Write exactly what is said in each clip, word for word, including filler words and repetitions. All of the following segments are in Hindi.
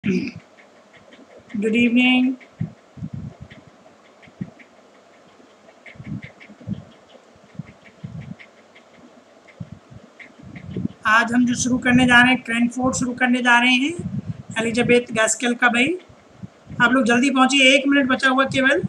Good evening. आज हम जो शुरू करने जा रहे हैं क्रैनफोर्ड शुरू करने जा रहे हैं एलिजाबेथ गैस्केल का। भाई आप लोग जल्दी पहुंचिए, एक मिनट बचा हुआ केवल।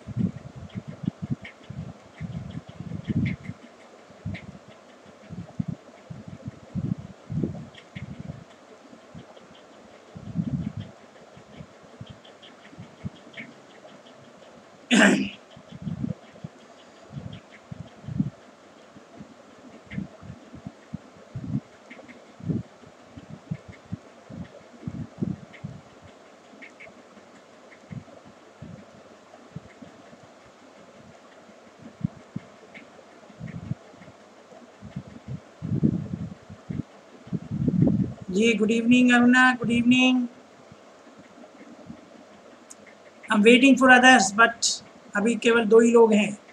जी good evening Aruna, good evening. I am waiting for others but अभी केवल दो ही लोग हैं।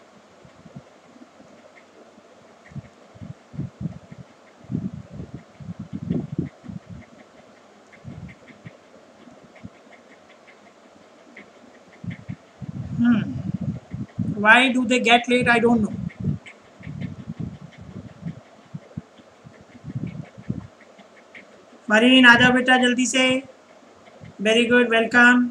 hmm. Why do they get late? I don't know. मरीन आ जाओ बेटा जल्दी से। Very good, welcome.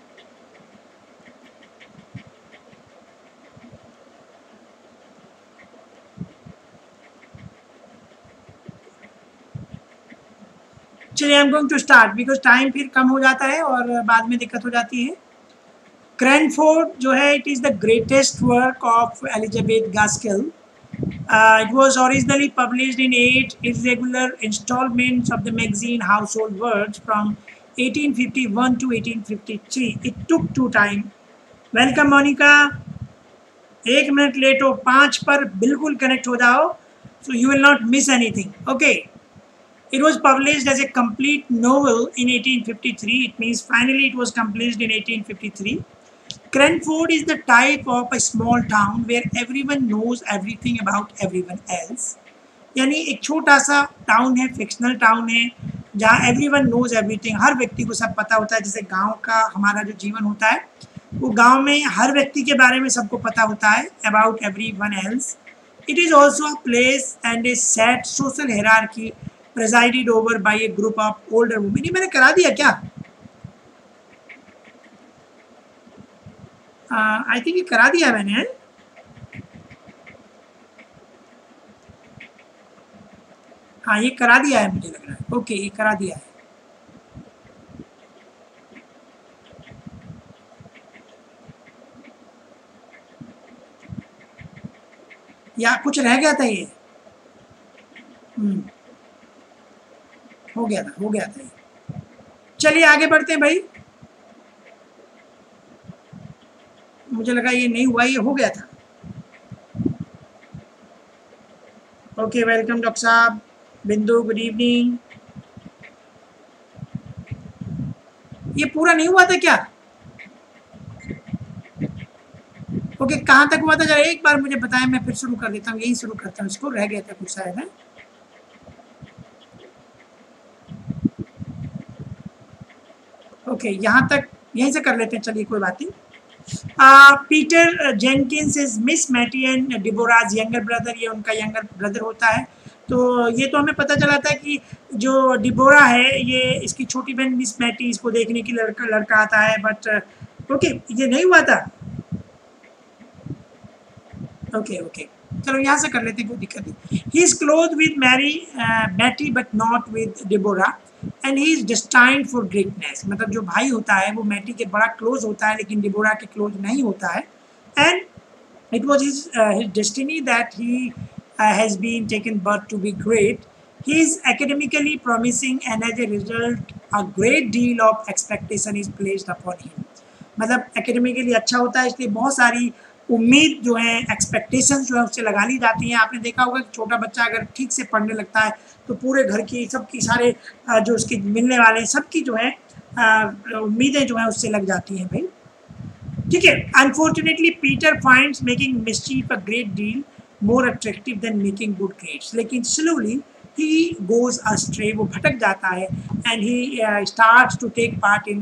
चलिए I am going to start because time फिर कम हो जाता है और बाद में दिक्कत हो जाती है। क्रैनफोर्ड जो है it is the greatest work of Elizabeth Gaskell. Uh, it was originally published in eight irregular installments of the magazine Household Words from eighteen fifty-one to eighteen fifty-three. It took two time. Welcome Monica. एक मिनट लेट हो, पाँच पर बिल्कुल कनेक्ट हो जाओ, so you will not miss anything. Okay. It was published as a complete novel in eighteen fifty-three. It means finally it was published in eighteen fifty-three. Cranford is the type of a small town where everyone knows everything about everyone else. यानी एक छोटा सा टाउन है, फिक्शनल टाउन है, जहाँ everyone knows everything, हर व्यक्ति को सब पता होता है। जैसे गांव का हमारा जो जीवन होता है, वो गांव में हर व्यक्ति के बारे में सबको पता होता है, about everyone else. It is also a place and a set social hierarchy presided over by a group of older women. ये मैंने करा दिया क्या? आई uh, थिंक ये करा दिया मैंने। हाँ ये करा दिया है मुझे लग रहा है। ओके ये करा दिया है। या कुछ रह गया था ये? हम्म हो गया था हो गया था ये। चलिए आगे बढ़ते हैं भाई। मुझे लगा ये नहीं हुआ, ये हो गया था। ओके वेलकम डॉक्टर साहब। बिंदु गुड इवनिंग। ये पूरा नहीं हुआ था क्या? ओके कहाँ तक हुआ था जरा एक बार मुझे बताएं, मैं फिर शुरू कर देता हूँ। यही शुरू करता हूँ, इसको रह गया था कुछ शायद है। ओके यहाँ तक यहीं से कर लेते हैं। चलिए कोई बात नहीं। Uh, Peter Jenkins is Miss Matty and Deborah's younger brother. ये उनका यंगर ब्रदर होता है। तो ये तो हमें पता चला था कि जो डिबोरा है ये इसकी छोटी बहन मिस मैटी, इसको देखने की लड़का लड़का आता है। बट ओके ये नहीं हुआ था। ओके ओके चलो यहाँ से कर लेते हैं, कोई दिक्कत नहीं। He is close with Mary Matty but not with Deborah and he is destined for greatness. मतलब जो भाई होता है वो मैटी के बड़ा क्लोज होता है लेकिन डिबोरा के क्लोज नहीं होता है। And it was his his destiny that he has been taken birth to be great. He is academically promising and as a result a great deal of expectation is placed upon him. मतलब एकेडमिकली अच्छा होता है इसलिए बहुत सारी उम्मीद जो है, एक्सपेक्टेशन जो है उससे लगा ली जाती हैं। आपने देखा होगा कि छोटा बच्चा अगर ठीक से पढ़ने लगता है तो पूरे घर की सबकी सारे जो उसके मिलने वाले सबकी जो है उम्मीदें जो है उससे लग जाती हैं भाई। ठीक है। Unfortunately Peter finds making mischief a great deal more attractive than making good grades. लेकिन स्लोली ही गोज अस्ट्रे, वो भटक जाता है। And he starts to take part in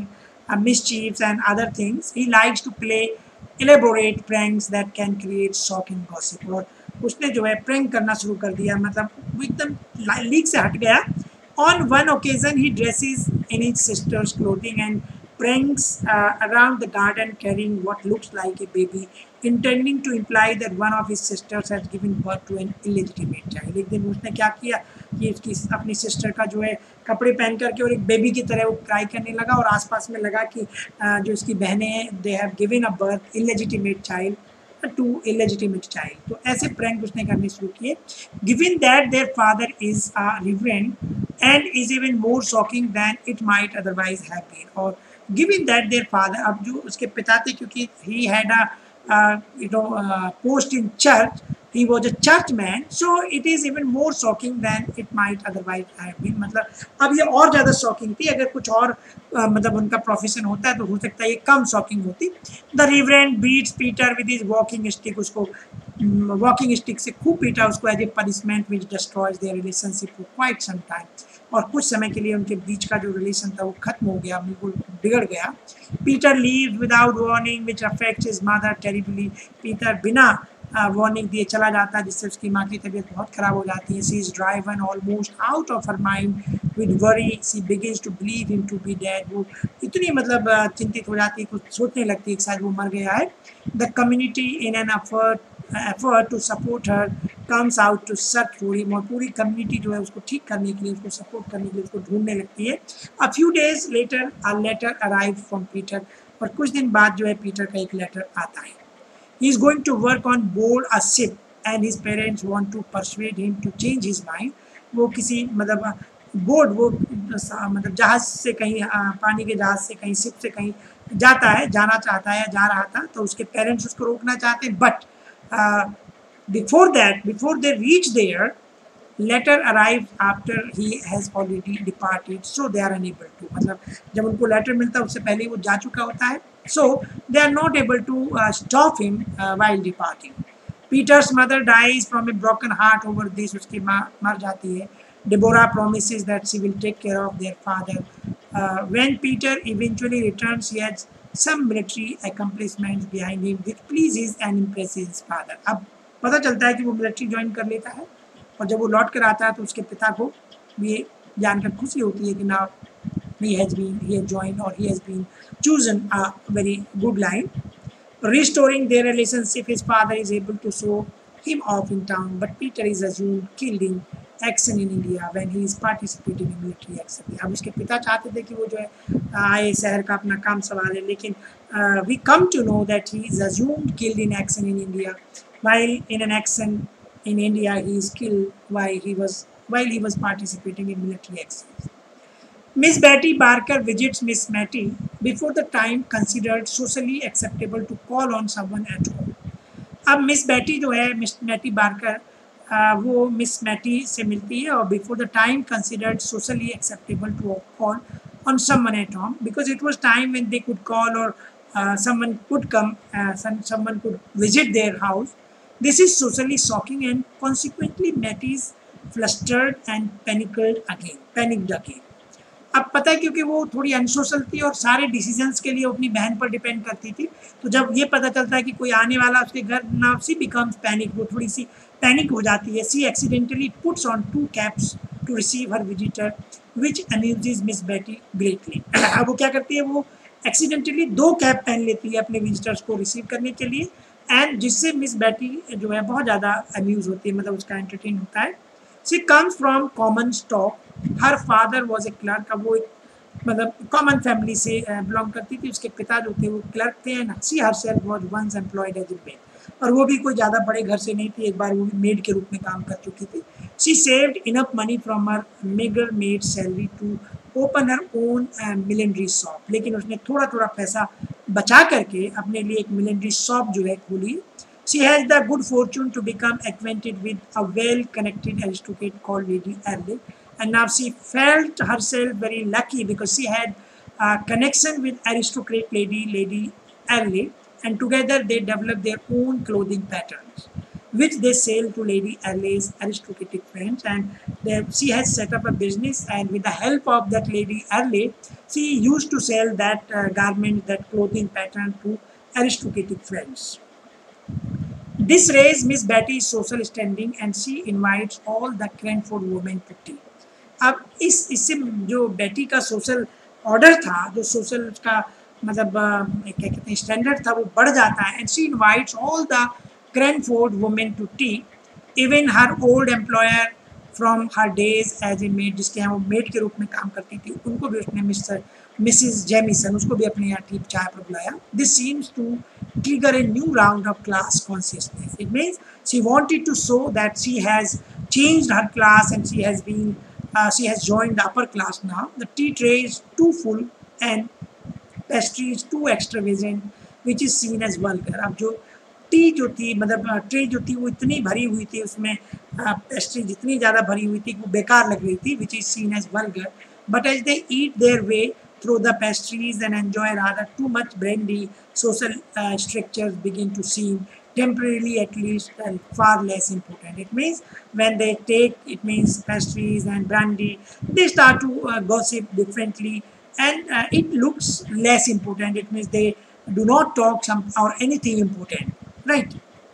uh, mischiefs and other things. He likes to play elaborate pranks that can create shock and gossip. और उसने जो है prank करना शुरू कर दिया, मतलब वो एकदम लीक से हट गया. On one occasion, he dresses in his sister's clothing and pranks uh, around the garden carrying what looks like a baby, intending to imply that one of his sisters has given birth to an illegitimate child. एक दिन उसने क्या किया कि उसकी अपनी सिस्टर का जो है कपड़े पहन करके और एक बेबी की तरह वो क्राई करने लगा और आसपास में लगा कि uh, जो उसकी बहनें हैं they have given a birth illegitimate child to illegitimate child. तो ऐसे प्रैंक उसने करने शुरू किए. Given that their father is a reverend and is even more shocking than it might otherwise have been. और given that their father, अब जो उसके पिता थे क्योंकि he had a uh, you know uh, post in church, he was a church man, so it is even more shocking than it might otherwise have been. मतलब अब ये और ज़्यादा शॉकिंग थी. अगर कुछ और uh, मतलब उनका प्रोफेशन होता है तो हो सकता है ये कम शॉकिंग होती. The reverend beats Peter with his walking stick. उसको वॉकिंग स्टिक से खूब पीटा उसको as a punishment which destroys their relationship for quite some time. और कुछ समय के लिए उनके बीच का जो रिलेशन था वो खत्म हो गया, बिल्कुल बिगड़ गया. Peter leaves without warning which affects his mother terribly. Peter बिना वार्निंग दिए चला जाता है जिससे उसकी माँ की तबीयत बहुत ख़राब हो जाती है. She is driven almost out of her mind with worry. She begins to believe him to be dead. वो इतनी मतलब चिंतित हो जाती है, कुछ सोचने लगती है कि शायद वो मर गया है. The community in an effort effort to support her comes out to search for him. और पूरी कम्युनिटी जो है उसको ठीक करने के लिए, उसको सपोर्ट करने के लिए उसको ढूंढने लगती है. A few days later a letter arrive from Peter. और कुछ दिन बाद जो है पीटर का एक लेटर आता है. He is going to work on board a ship and his parents want to persuade him to change his mind. वो किसी मतलब बोर्ड वो मतलब जहाज से कहीं पानी के जहाज से कहीं शिप से कहीं जाता है, जाना चाहता है, जा रहा था. तो उसके पेरेंट्स उसको रोकना चाहते हैं. But before that before they reach their letter arrive after he has already departed, so they are unable to. मतलब जब उनको लेटर मिलता है उससे पहले वो जा चुका होता है. So they are not able to uh, stop him uh, while departing. Peter's mother dies from a broken heart over this. उसकी माँ मर जाती है. Deborah promises that she will take care of their father. Uh, when Peter eventually returns, he has some military accomplishments behind him, which pleases and impresses his father. अब पता चलता है कि वो मिलिट्री ज्वाइन कर लेता है और जब वो लौट कर आता है तो उसके पिता को ये जानकर खुशी होती है कि ना he has been he has joined or he has been chosen a very good line. Restoring their relationship, his father is able to show him off in town, but Peter is assumed killed in action in India when he is participating in military action. अब उसके पिता चाहते थे कि वो जो है आए शहर का अपना काम संभाले, लेकिन uh, we come to know that he is assumed killed in action in India. While in an action in India, he is killed while he was while he was participating in military actions. Miss Betty Barker visits Miss Matty before the time considered socially acceptable to call on someone at home. अब मिस बैटी जो है मिस मैटी बार्कर वो मिस मैटी से मिलती है और before the time considered socially acceptable to call on someone at home because it was time when they could call or uh, someone could come, uh, some, someone could visit their house. This is socially shocking and consequently Matty is flustered and panicked again, panicked again. अब पता है क्योंकि वो थोड़ी अनसोशल थी और सारे डिसीजंस के लिए अपनी बहन पर डिपेंड करती थी. तो जब ये पता चलता है कि कोई आने वाला उसके घर, नाउ सी बिकम्स पैनिक. वो थोड़ी सी पैनिक हो जाती है. She accidentally puts on two caps to receive her visitor which amuses Miss Betty greatly. अब वो क्या करती है, वो एक्सीडेंटली दो कैप पहन लेती है अपने विजिटर्स को रिसीव करने के लिए एंड जिससे मिस बेटी जो है बहुत ज़्यादा अम्यूज़ होती है, मतलब उसका एंटरटेन होता है. She comes from common stock. Her father was a clerk. अब वो एक मतलब कॉमन फैमिली से बिलोंग करती थी. उसके पिता जो थे वो क्लर्क थे and she herself was once employed as a maid. और वो भी कोई ज़्यादा बड़े घर से नहीं थी, एक बार वो भी मेड के रूप में काम कर चुकी थी. She saved enough money from her meagre maid salary to open her own millinery shop. लेकिन उसने थोड़ा थोड़ा पैसा बचा करके अपने लिए एक मिलिनरी शॉप जो है खोली. She has the good fortune to become acquainted with a well-connected aristocrat called Lady Arley, and now she felt herself very lucky because she had a connection with aristocrat lady Lady Arley, and together they developed their own clothing patterns. which they sell to Lady Arley's aristocratic friends. And they, she has set up a business, and with the help of that Lady Arley, she used to sell that uh, garment, that clothing pattern to aristocratic friends. This raised Miss Betty's social standing, and she invites all the Cranford women to tea. अब इस इससे जो बेटी का सोशल ऑर्डर था, जो सोशल का मतलब अ, क्या कहते हैं स्टैंडर्ड था, वो बढ़ जाता है. And she invites all the Cranford women to tea. Even her old employer from her days as a maid, जिसके यहाँ वो मेड के रूप में काम करती थी, उनको भी उसने मिस्टर मिसिस जेमिसन, उसको भी अपने यहाँ टी चाय पर बुलाया. This seems to trigger a new round of class consciousness. It means she wanted to show that she has changed her class, and she has been uh, she has joined the upper class now. The tea tray is too full and pastry is too extravagant, which is seen as vulgar. अब जो टी जो थी मतलब ट्रे जो थी वो इतनी भरी हुई थी, उसमें पेस्ट्री जितनी ज़्यादा भरी हुई थी वो बेकार लग रही थी, which is seen as vulgar. But as they eat their way through the pastries and enjoy rather too much brandy, social uh, structures begin to seem temporarily at least uh, far less important. It means when they take, it means pastries and brandy, they start to uh, gossip differently, and uh, it looks less important. It means they do not talk some or anything important, right?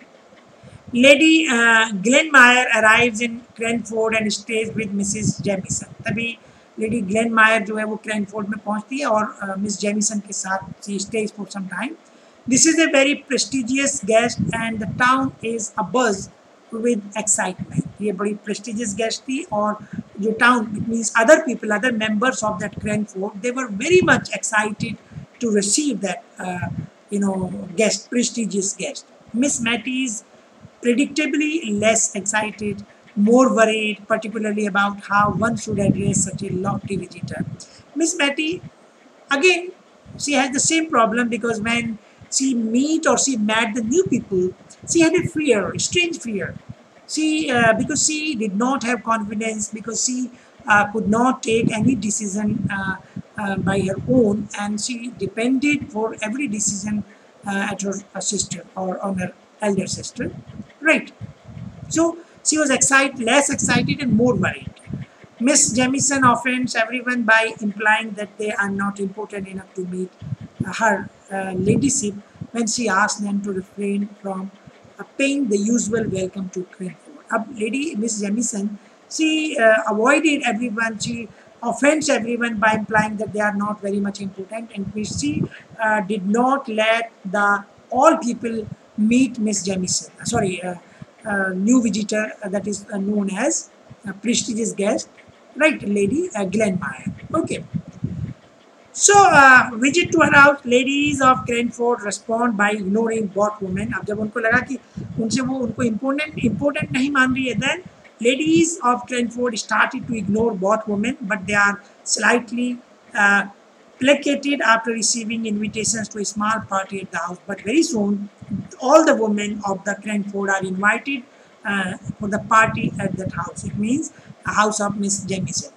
Lady uh, Glenmire arrives in Cranford and stays with Missus Jamison. तभी लेडी ग्लेनमायर जो है वो क्रैनफोर्ड में पहुंचती है और मिस जेमिसन के साथ she stays for some time. This is a very prestigious guest and the town is a buzz with excitement. ये बड़ी प्रेस्टिजियस गेस्ट थी और जो town, it means other people, other members of that Cranford, they were very much excited to receive that you know guest, prestigious guest. Miss Matty is predictably less excited, more worried, particularly about how one should address such a lofty visitor. Miss Matty, again, she has the same problem, because when she meet or she met the new people, she had a fear, a strange fear. She, uh, because she did not have confidence, because she uh, could not take any decision uh, uh, by her own, and she depended for every decision uh, at her uh, sister or on her elder sister, right? So she was excited, less excited and more worried. Miss Jamison offends everyone by implying that they are not important enough to meet uh, her uh, ladyship, when she asks them to refrain from uh, paying the usual welcome to Cranford. Ab lady Miss Jamison, she uh, avoided everyone, she offends everyone by implying that they are not very much important, and she uh, did not let the all people meet Miss Jamison. Uh, sorry, uh, uh, new visitor uh, that is uh, known as a prestigious guest, right? Lady uh, Glenmire. Okay. So uh, visit to her house. Ladies of Cranford respond by ignoring both women. अब जब उनको लगा कि उनसे वो उनको important important नहीं मान रही है, then ladies of Cranford started to ignore both women, but they are slightly uh, placated after receiving invitations to a small party at the house. But very soon, all the women of the Cranford are invited uh, for the party at that house. It means the house of Miss Jamison.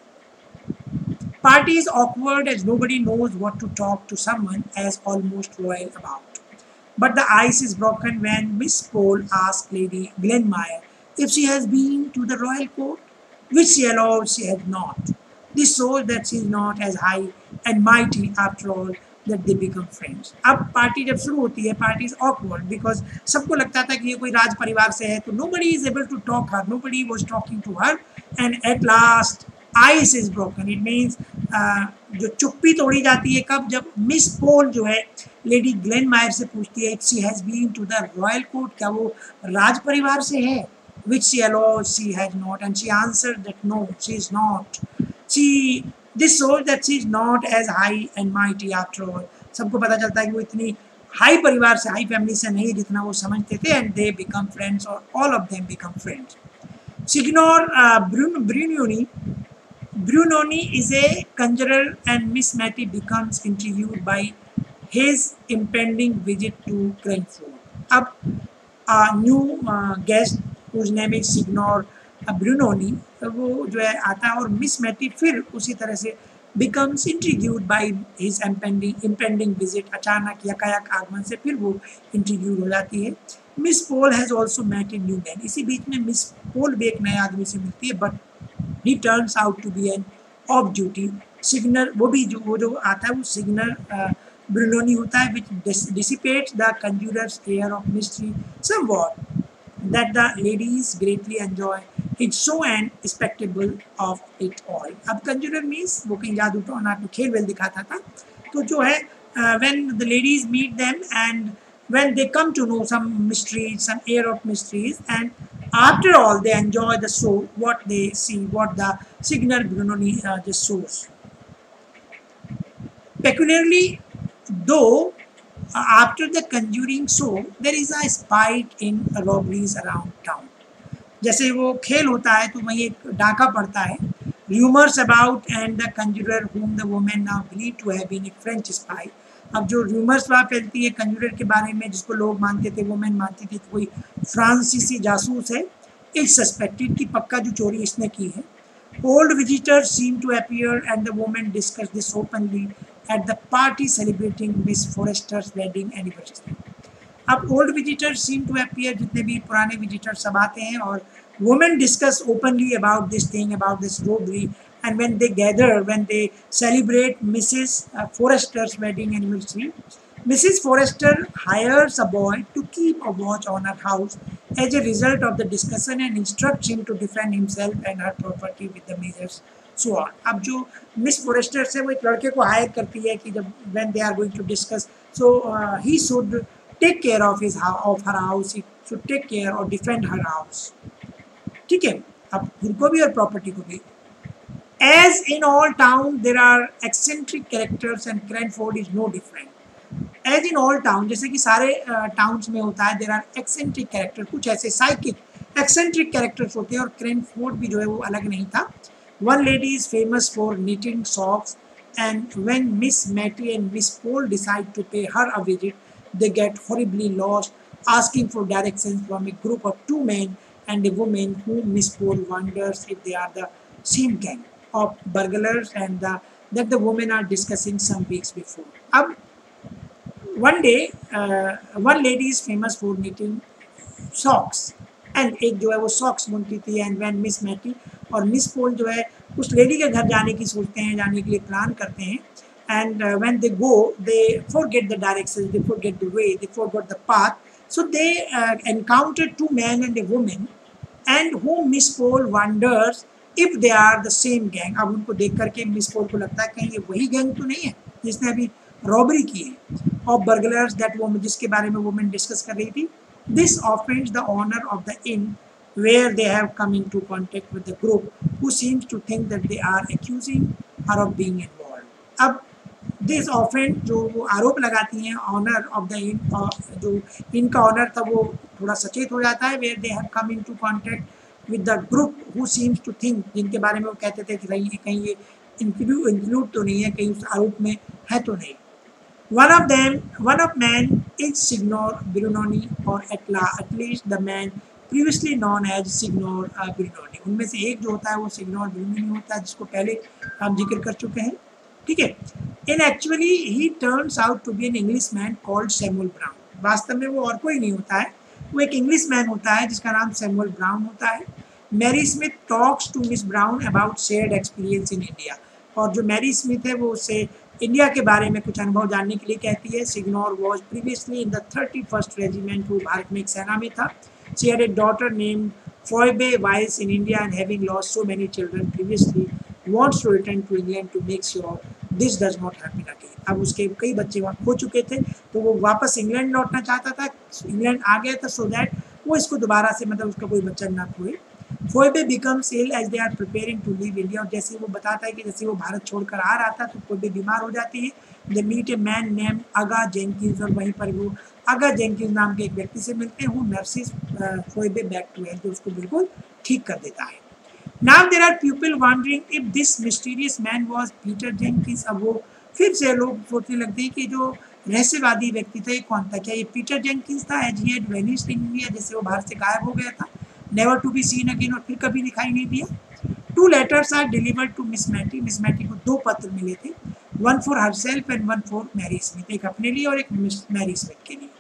Party is awkward, as nobody knows what to talk to someone as almost royal about. But the ice is broken when Miss Pole asks Lady Glenmire if she has been to the royal court, which she allows she had not. This shows that she is not as high and mighty after all, that they become friends. अब पार्टी जब शुरू होती है, पार्टी इज awkward because सबको लगता था कि ये कोई राज परिवार से है, तो nobody is able to talk her, nobody was talking to her, and at last ice is broken. It means uh, जो चुप्पी तोड़ी जाती है कब, जब मिस पोल जो है लेडी ग्लेनमायर से पूछती है she has been to the royal court, क्या वो राज परिवार से है, which she allows she has not, and she answered that no, she is not. She This shows that she is not as high and mighty after all. सबको पता चलता है कि वो इतनी हाई परिवार से, हाई फैमिली से नहीं जितना वो समझते थे, and they become friends, or all of them become friends. Signor uh, Brun Brunoni Brunoni is a conjurer, and Miss Matty becomes intrigued by his impending visit to Cranford. अब a new uh, guest whose name is Signor ब्रूनोनी, वो जो है आता है, और मिस मैटी फिर उसी तरह से becomes intrigued by his impending impending visit. अचानक यकायक आगमन से फिर वो intrigued हो जाती है. Miss Pole has also met a new man. इसी बीच में मिस पोल भी एक नए आदमी से मिलती है, but he turns out to be an off duty Signor. वो भी जो वो जो आता है वो सिग्नल ब्रुनोनी होता है, which dissipates the conjurer's air of mystery somewhat that the ladies greatly enjoy. It's so an spectacle of it all. अब conjurer means वो कहीं जादू टोना तो खेल वेल दिखाता था, तो जो है uh, when the ladies meet them and when they come to know some mysteries, some air of mysteries, and after all they enjoy the show, what they see, what the signal Brunoni uh, just shows. Peculiarly, though, after the conjuring show there is a spike in robberies around town. जैसे वो खेल होता है तो वहीं एक डाका पड़ता है. Rumors about and the conjurer whom the woman now believed to have been a French spy. अब जो रूमर्स वहाँ फैलती है कंज्यूरर के बारे में, जिसको लोग मानते थे, वुमेन मानती थी कोई फ्रांसीसी जासूस है, इट्स सस्पेक्टेड कि पक्का जो चोरी इसने की है. Old visitors seem to appear and the women discuss this openly at the party celebrating Miss Forester's wedding anniversary. अब old visitors seem to appear, जितने भी पुराने visitors सब आते हैं और women discuss openly about this thing, about this robbery, and when they gather, when they celebrate Missus Forester's wedding anniversary, Missus Forester hires a boy to keep a watch on her house as a result of the discussion and instructs him to defend himself and her property with the measures so on. अब जो मिस फोरेस्टर से वो एक लड़के को हायर करती है कि जब when they are going to discuss, so uh, he should take care of his of her house, he should take care or defend her house. ठीक है, अब खुद को भी और प्रॉपर्टी को भी. As in all town there are eccentric characters and Cranford is no different. As in all town, जैसे कि सारे टाउन्स uh, में होता है, there are eccentric characters, कुछ ऐसे psychic eccentric characters होते हैं, और Cranford भी जो है वो अलग नहीं था. One lady is famous for knitting socks, and when Miss Mattie and Miss Pole decide to pay her a visit, they get horribly lost, asking for directions from a group of two men and a woman whom Miss Pole wonders if they are the same gang of burglars and the, that the women are discussing some weeks before. Ab, one day, uh, one lady is famous for knitting socks, and एक जो है वो socks बुनती थी, and when Miss Mattie और मिस पोल जो है उस लेडी के घर जाने की सोचते हैं, जाने के लिए प्लान करते हैं, and uh, when they go they forget the directions, they forget the way, they forgot the path, so they uh, encounter two men and a woman, and whom Miss Pole wonders if they are the same gang. अब उनको देख करके मिस पोल को लगता है कहीं ये वही गैंग तो नहीं है जिसने अभी रॉबरी की है, of burglars that woman जिसके बारे में वुमेन डिस्कस कर रही थी. This offends the owner of the inn where they have come into contact with the group, who seems to think that they are accusing her of being involved. अब this offend जो वो आरोप लगाती हैं owner of the inn, जो inn का owner था वो थोड़ा सचेत हो जाता है, where they have come into contact with the group who seems to think, जिनके बारे में वो कहते थे कि कहीं कहीं ये इंक्लूड इंक्लूड तो नहीं है, कहीं उस आरोप में है तो नहीं. One of them, one of man is Signor Brunoni, or at, la, at least the man previously known as Signor uh, Brunoni. उनमें से एक जो होता है वो Signor Brunoni होता है, जिसको पहले हम जिक्र कर चुके हैं. ठीक है. And actually he turns out to be an Englishman called Samuel Brown. वास्तव में वो और कोई नहीं होता है, वो एक Englishman होता है जिसका नाम Samuel Brown होता है. Mary Smith talks to Miss Brown about shared experience in India. और जो मैरी स्मिथ है वो उससे इंडिया के बारे में कुछ अनुभव जानने के लिए कहती है. Signor was previously in the thirty first regiment, वो भारत में एक सेना में था. She had a daughter named Phoebe vice in India and having lost so many children previously wants to return to England to make sure this does not happen again. अब उसके कई बच्चे वहाँ खो चुके थे, तो वो वापस इंग्लैंड लौटना चाहता था. इंग्लैंड आ गया था सो दैट वो इसको दोबारा से मतलब उसका कोई बच्चा ना खोए. फोइबे becomes ill as they are preparing to leave India. और जैसे वो बताता है कि जैसे वो भारत छोड़कर आ रहा था तो फोइबे बीमार हो जाती है. They meet a man named Aga Jenkins, और वहीं पर वो अगा जेंकिंस नाम के एक व्यक्ति से मिलते हैं, who nurses फोइबे back to health, तो उसको बिल्कुल ठीक कर देता है. Now there are people wondering if this mysterious man was Peter Jenkins. अब वो फिर से लोग सोचने लगते हैं कि जो रहस्यवादी व्यक्ति था ये कौन था, क्या ये पीटर जेंकिंस था? As he had vanished in India, जैसे वो भारत से गायब हो गया था, never to be seen again, और फिर कभी दिखाई नहीं दिया. Two letters are delivered to Miss Mattie. Miss Mattie को दो पत्र मिले थे, one for herself and one for Mary Smith, एक अपने लिए और एक मिस मैरी स्मिथ के लिए.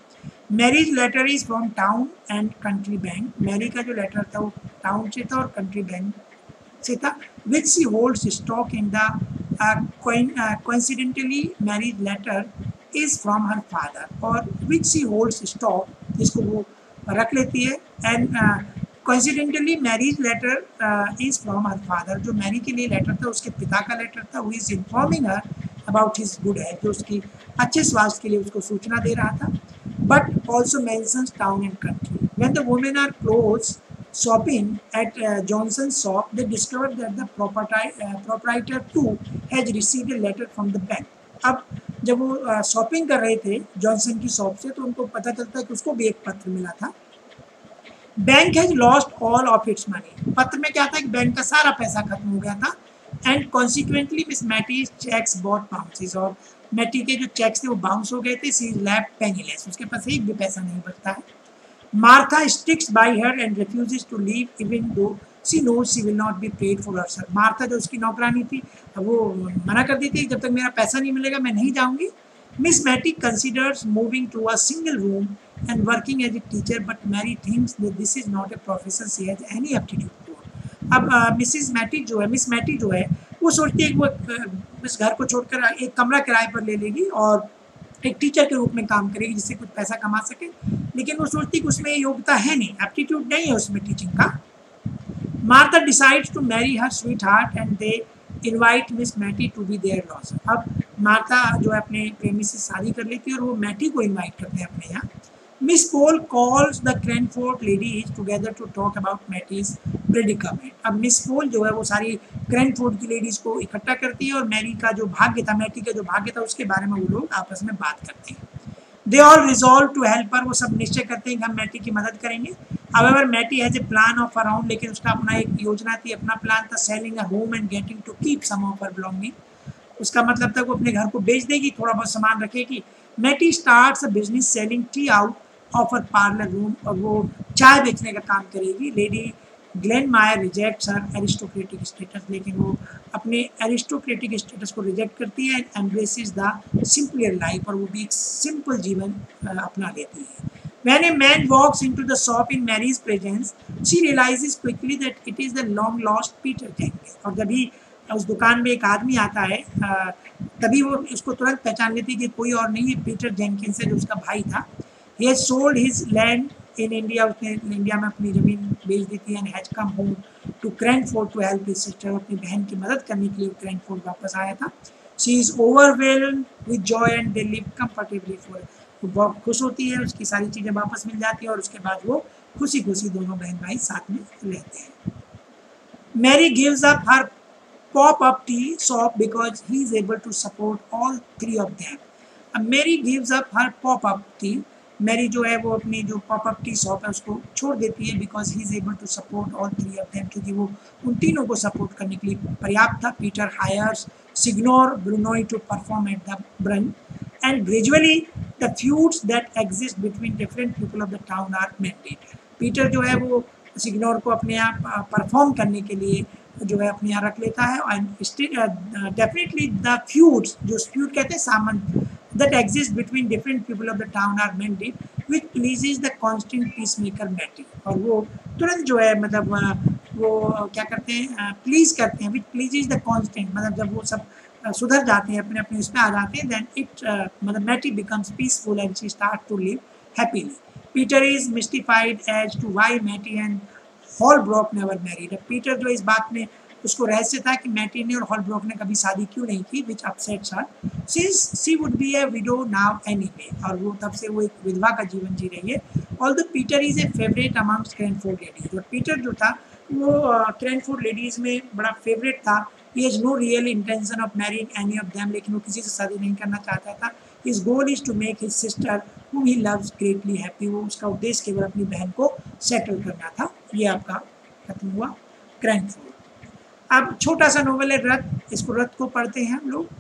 Mary's letter is from Town and Country Bank. Mary का जो लेटर था वो टाउन से था और कंट्री बैंक से था। Which she holds stock in the coincidentally Mary's letter is from her father. और विच शी होल्ड्स स्टॉक, जिसको वो रख लेती है, and coincidentally Mary's letter is from her father. जो मैरी के लिए लेटर था उसके पिता का लेटर था। वो is informing her about his good health, जो उसकी अच्छे स्वास्थ्य के लिए उसको सूचना दे रहा था। But also mentions town and country. When the women are close shopping at uh, Johnson's shop, they discovered that the proprietor, uh, proprietor too has received a letter from the bank. अब जब वो शॉपिंग uh, कर रहे थे जॉनसन की शॉप से, तो उनको पता चलता है कि उसको भी एक पत्र मिला था। Bank has lost all of its money. पत्र में क्या था कि बैंक का सारा पैसा खत्म हो गया था। And consequently Miss Matty's cheques bought bounces, और मैटी के जो चेक्स थे वो बाउंस हो गए थे। सी इज लेफ्ट पेनीलेस, उसके पास एक भी पैसा नहीं बचता है। Martha sticks by her and refuses to leave even though she knows she will not be paid for herself. Martha जो उसकी नौकरानी थी वो मना कर दी थी, जब तक मेरा पैसा नहीं मिलेगा मैं नहीं जाऊंगी। Miss Matty considers moving to a single room and working as a teacher, but Mary thinks that this is not a profession she has any aptitude for. अब मिसिस मैटी जो है मिस मैटी जो है वो सोचती है कि वो इस घर को छोड़कर एक कमरा किराए पर ले लेगी और एक टीचर के रूप में काम करेगी जिससे कुछ पैसा कमा सके। लेकिन वो सोचती है कि उसमें योग्यता है नहीं, एप्टीट्यूड नहीं है उसमें टीचिंग का। Martha decides to marry her sweetheart and they invite Miss Matty to be their loss. अब मार्था जो है अपने प्रेमी से शादी कर लेती है और वो मैटी को इन्वाइट करते हैं अपने यहाँ। Miss Paul calls the Cranford ladies together to talk about Matty's predicament. अब मिस पोल जो है वो सारी क्रैनफोर्ड की लेडीज को इकट्ठा करती है और मैरी का जो भाग्य था, मैटी का जो भाग्य था, उसके बारे में वो लोग आपस में बात करते हैं। They all resolve to help her, वो सब निश्चय करते हैं कि हम मैटी की मदद करेंगे। However, Matty has a plan of her own, लेकिन उसका अपना एक योजना थी, अपना प्लान था, selling a home and getting to keep some of her belongings। उसका मतलब था वो अपने घर को बेच देगी, थोड़ा बहुत सामान रखेगी। Matty starts a business selling tea out of her parlour room, और वो चाय बेचने का काम करेगी। Lady Glenmire rejects her aristocratic status, लेकिन वो अपने एरिस्टोक्रेटिक स्टेटस को रिजेक्ट करती है। एम्ब्रेसेस द सिंपलर लाइफ, और वो भी एक सिंपल जीवन अपना लेती है। When a man walks into the shop in Mary's presence, she realizes quickly that it is the long lost Peter Jenkins। और जब भी उस दुकान में एक आदमी आता है तभी वो उसको तुरंत पहचान लेती है कि कोई और नहीं है, पीटर जेंकिंस है, जो उसका भाई था। He has sold his land in India, उसने इंडिया में अपनी ज़मीन बेच दी थी। and has come home to Cranford to help his sister, अपनी बहन की मदद करने के लिए क्रैनफोर्ड वापस आया था। She is overwhelmed with joy and they live comfortably for, वो बहुत खुश होती है, उसकी सारी चीज़ें वापस मिल जाती है और उसके बाद वो खुशी खुशी दोनों बहन भाई साथ में रहते हैं। Mary gives up her pop-up tea shop because he is able to support all three of them। अब Mary gives up her pop-up tea, Mary जो है वो अपनी जो पॉपअप टी शॉप है उसको छोड़ देती है, because he is able to support all three of them, क्योंकि वो उन तीनों को सपोर्ट करने के लिए पर्याप्त था। Peter hires Signor Brunoni to perform at the brunch and gradually the feuds that exist between different people of the town are mended. Peter जो है वो सिग्नोर को अपने यहाँ परफॉर्म करने के लिए जो है अपने यहाँ रख लेता है। एंड डेफिनेटली द फ्यूड्स, जो फ्यूड कहते हैं सामंत, that exist between different people of the town are mended, which pleases the constant peacemaker Matty। और वो तुरंत जो है मतलब वो क्या करते हैं, प्लीज करते हैं, which pleases the constant, मतलब जब वो सब सुधर जाते हैं, अपने अपने उसमें आ जाते हैं, then it मतलब Matty becomes peaceful and she starts to live happily। Peter is mystified as to why Matty and Holbrook never married। Peter जो इस बात में उसको रहस्य था कि मैटी ने और हॉलब्रोक ने कभी शादी क्यों नहीं की, which upsets her since she would be a widow now anyway, और वो तब से वो एक विधवा का जीवन जी रही है। Although Peter is a favourite amongst Cranford ladies, और पीटर जो था वो क्रैनफोर्ड लेडीज में बड़ा फेवरेट था। He has no real intention of marrying any of them, लेकिन वो किसी से शादी नहीं करना चाहता था। His goal is to make his sister whom he loves greatly happy, वो उसका उद्देश्य केवल अपनी बहन को सेटल करना था। ये आपका खत्म हुआ क्रैनफोर्ड। अब छोटा सा नोवेल है रथ, इसको रथ को पढ़ते हैं हम लोग,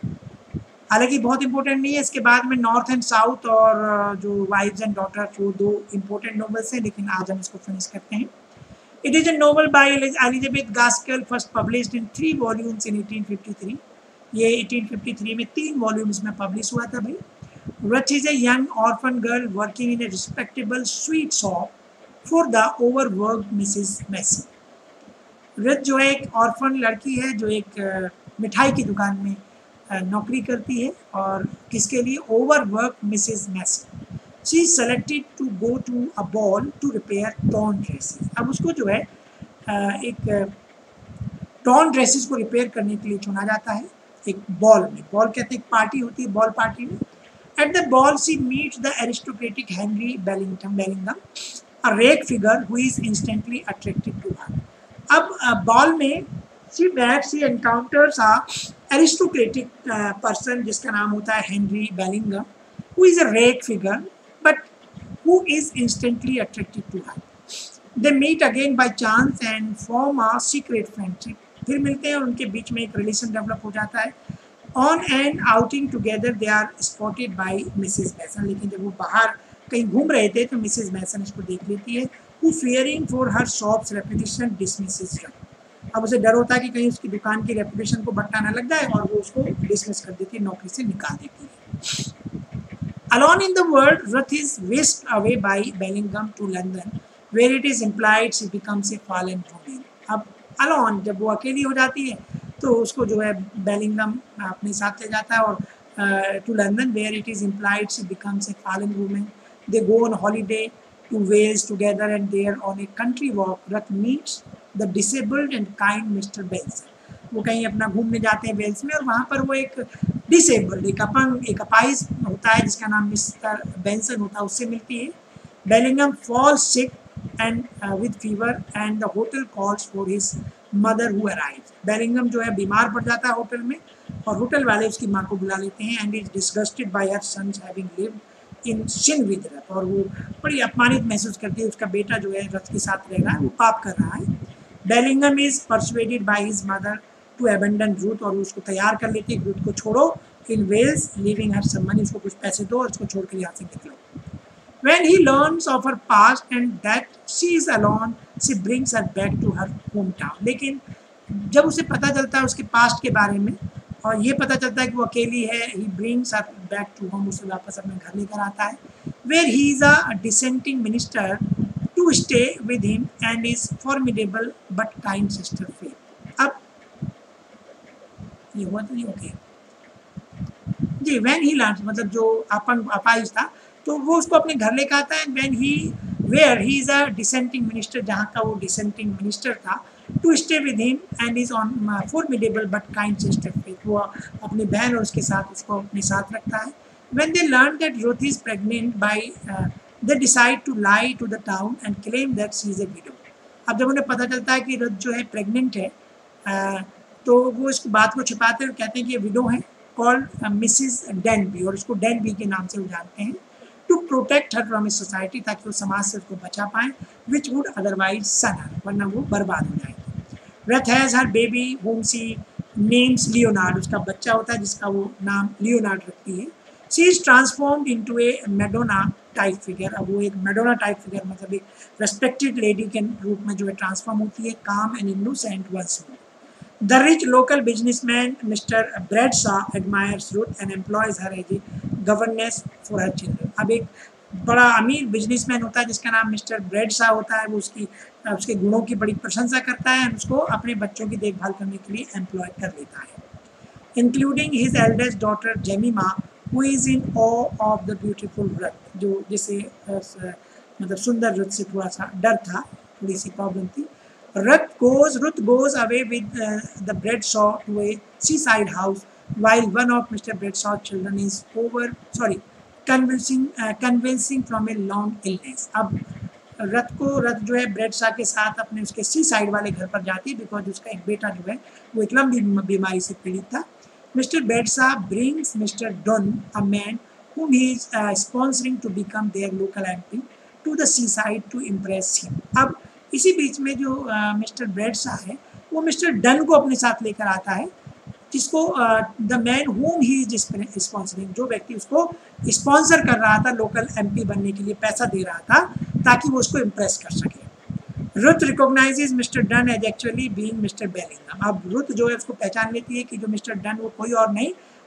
हालांकि बहुत इंपॉर्टेंट नहीं है। इसके बाद में नॉर्थ एंड साउथ और जो वाइफ्स एंड डॉटर्स, वो दो इंपॉर्टेंट नोवेल्स हैं, लेकिन आज हम इसको फिनिश करते हैं। It is a novel by Elizabeth Gaskell, first published in three volumes in eighteen fifty three. ये एटीन फिफ्टी थ्री में तीन वॉल्यूम्स में पब्लिश हुआ था भाई। Ruth is a young orphan girl working in a respectable sweet shop for the overworked Missus Massey. रथ जो है एक ऑर्फन लड़की है जो एक मिठाई की दुकान में नौकरी करती है और किसके लिए? Overwork Mrs Macy. She is selected to go to a ball to repair torn dresses. अब उसको जो है एक टॉर्न ड्रेसेस को रिपेयर करने के लिए चुना जाता है एक बॉल में. बॉल कहते हैं एक पार्टी होती है, बॉल पार्टी में. At the ball she meets the aristocratic Henry Bellington Bellingham, a rake figure who is instantly attracted to her. अब बॉल में she but she encounters a aristocratic person जिसका नाम होता है Henry Bellingham, who is a rake figure but who is instantly attracted to her. They meet again by chance and form a secret friendship. फिर मिलते हैं और उनके बीच में एक रिलेशन डेवलप हो जाता है. On and outing together they are spotted by Mrs Mason. लेकिन जब वो बाहर कहीं घूम रहे थे तो मिसेस मैसन इसको देख लेती है. Who fearing for her shop's reputation dismisses her. अब उसे डर होता है कि कहीं उसकी दुकान की रेपुटेशन को बट्टा न लग जाए और वो उसको डिसमिस कर देती है, नौकरी से निकाल देती है. Alone in the world, Ruth is whisked away by Bellingham to London, where it is implied she becomes a fallen woman. अब alone जब वो अकेली हो जाती है तो उसको जो है बेलिंगम अपने साथ ले जाता है और to London, where it is implied she becomes a fallen woman. They go on holiday to Wales together and there on a country walk Ruth meets the disabled and kind Mr Benson. वो कहीं अपना घूमने जाते हैं वेल्स में और वहाँ पर वो एक डिसेबल्ड एक अपंग एक अपाइज होता है जिसका नाम मिस्टर बेंसन होता है, उससे मिलती है. Bellingham falls sick and uh, with fever and the hotel calls for his mother who arrives. Bellingham जो है बीमार पड़ जाता है होटल में और होटल वाले उसकी माँ को बुला लेते हैं and is disgusted by her sons having lived in sin with रथ. और वो बड़ी अपमानित महसूस करती है उसका बेटा जो है रथ के साथ रह रहा है, वो पाप कर रहा है. Bellingham is persuaded by his mother to abandon Ruth. और वो उसको तैयार कर लेती है रूथ को छोड़ो in Wales, leaving her some money. उसको कुछ पैसे दो और उसको छोड़ कर यहाँ से निकलो. When he learns of her past and that she is alone, she brings her back to her hometown. लेकिन जब उसे पता चलता है उसके पास्ट के बारे में और ये पता चलता है कि वो अकेली है, he brings her back to home, उसे वापस अपने घर लेकर आता है. Where he is a dissenting minister to stay with him and his formidable but kind sister Faith. अब ये हुआ तो नहीं ओके जी. when he learns मतलब जो अपंग अपाहिज था तो वो उसको अपने घर लेकर आता है. when he where he is a dissenting minister, जहाँ का वो dissenting minister था, to stay with him and is on uh, formidable but kind sister Faith. वो अपनी बहन और उसके साथ उसको अपने साथ रखता है. When they learn that Ruth is pregnant by uh, they decide to lie to the town and claim that she is a widow. अब जब उन्हें पता चलता है कि रुथ जो है प्रेग्नेंट है uh, तो वो इस बात को छिपाते हुए कहते हैं कि ये विडो है कॉल्ड मिसिस डेनबी और उसको डेनबी के नाम से वो जानते हैं. To protect her from society, ताकि वो समाज से उसको बचा पाएँ, विच वुड अदरवाइज सन हर, वरना वो बर्बाद हो जाएगी. Ruth has her baby whom she names Leonard. उसका बच्चा होता है जिसका वो नाम लियोनार्ड रखती है. She is transformed into a Madonna type figure. अब वो एक Madonna type figure मतलब एक respected lady के रूप में जो है ट्रांसफॉर्म होती है, calm and innocent once more. The rich local businessman Mister Bradshaw admires Ruth and employs her as a governess for her children. अब एक बड़ा अमीर बिजनेसमैन होता है जिसका नाम मिस्टर ब्रेडशा होता है, वो उसकी उसके गुणों की बड़ी प्रशंसा करता है और उसको अपने बच्चों की देखभाल करने के लिए एम्प्लॉय कर लेता है. Including his eldest daughter Jemima who is in awe of the beautiful Ruth, जो जिसे मतलब सुंदर रथ से थोड़ा सा डर था, थोड़ी सी प्रॉब्लम थी. Ruth goes Ruth goes away with the Bradshaw to a seaside house while one of Mister Bradshaw's children is over sorry convincing uh, convincing from a long illness. अब रथ को रथ जो है ब्रेडशॉ के साथ अपने उसके सी साइड वाले घर पर जाती है बिकॉज उसका एक बेटा जो है वो एक लंबी बीमारी से पीड़ित था. Mr Bradshaw brings Mr Donne a man whom he is uh, sponsoring to become their local M P to the seaside to impress him. अब इसी बीच में जो मिस्टर uh, ब्रेडशॉ है वो मिस्टर डन को अपने साथ लेकर आता है, जिसको the man whom he is sponsoring, जो व्यक्ति उसको स्पॉन्सर कर रहा था लोकल एमपी बनने के लिए, पैसा दे रहा था ताकि वो उसको इम्प्रेस कर सके. Ruth recognises Mr Donne as actually being Mr Bellingham. अब रुथ जो है उसको पहचान लेती है कि जो मिस्टर डन वो कोई और नहीं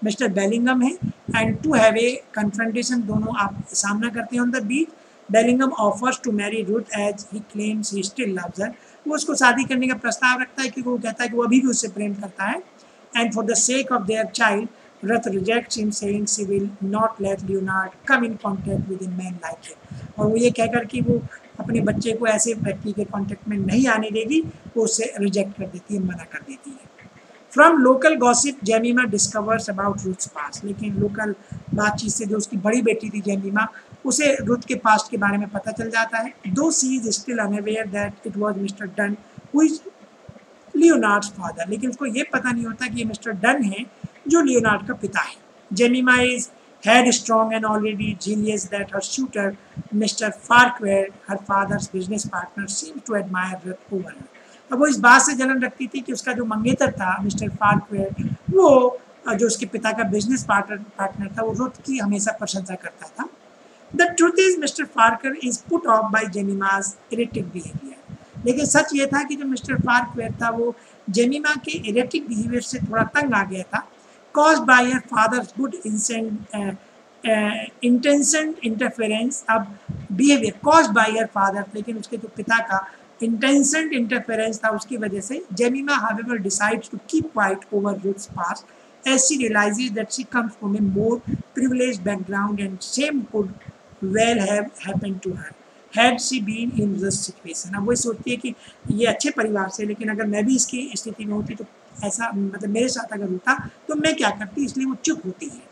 मिस्टर बेलिंगम है and to have a confrontation, दोनों आप सामना करते हैं on the beach. Bellingham offers to marry Ruth as he claims he still loves her, वो उसको शादी करने का प्रस्ताव रखता है क्योंकि वो कहता है कि वो अभी भी उससे प्रेम करता है। And for the sake of their child Ruth rejects him, saying she will not let Leonard come in contact with a man like him. और वो ये कहकर कि वो अपने बच्चे को ऐसे व्यक्ति के कांटेक्ट में नहीं आने देगी, वो उससे रिजेक्ट कर देती है, मना कर देती है। From local gossip Jemima discovers about Ruth's past, लेकिन लोकल बातचीत से जो उसकी बड़ी बेटी थी जेमिमा, उसे रुथ के पास्ट के बारे में पता चल जाता है। Though she is still unaware that it was Mr Donne who is Leonard's father, लेकिन उसको ये पता नहीं होता कि ये मिस्टर डन है जो लियोनार्ड का पिता है। Jemima is headstrong and already jealous that her suitor, Mister Farquhar, her father's business partner, seemed to admire Ruth over her. अब वो इस बात से जलन रखती थी कि उसका जो मंगेतर था मिस्टर फार्क्वेयर, वो जो उसके पिता का बिजनेस पार्टनर पार्टनर था, वो रुथ की हमेशा प्रशंसा करता था। The truth is Mr Farquhar is put off by Jemima's erratic behaviour, लेकिन सच ये था कि जो मिस्टर फार्क्वेयर था वो जेमिमा के इरेटिक बिहेवियर से थोड़ा तंग आ गया था। caused by her father's good uh, uh, intentioned interference, अब behavior caused by her father, लेकिन उसके जो पिता का intentioned interference था उसकी वजह से Jemima however decides to keep quiet over Ruth's past as she realizes that she comes from a more privileged background and same could well have happened to her had she been in this situation. अब वो सोचती है कि ये अच्छे परिवार से, लेकिन अगर मैं भी इसकी स्थिति में होती तो ऐसा, मतलब मेरे साथ अगर होता तो मैं क्या करती, इसलिए वो चुप होती है।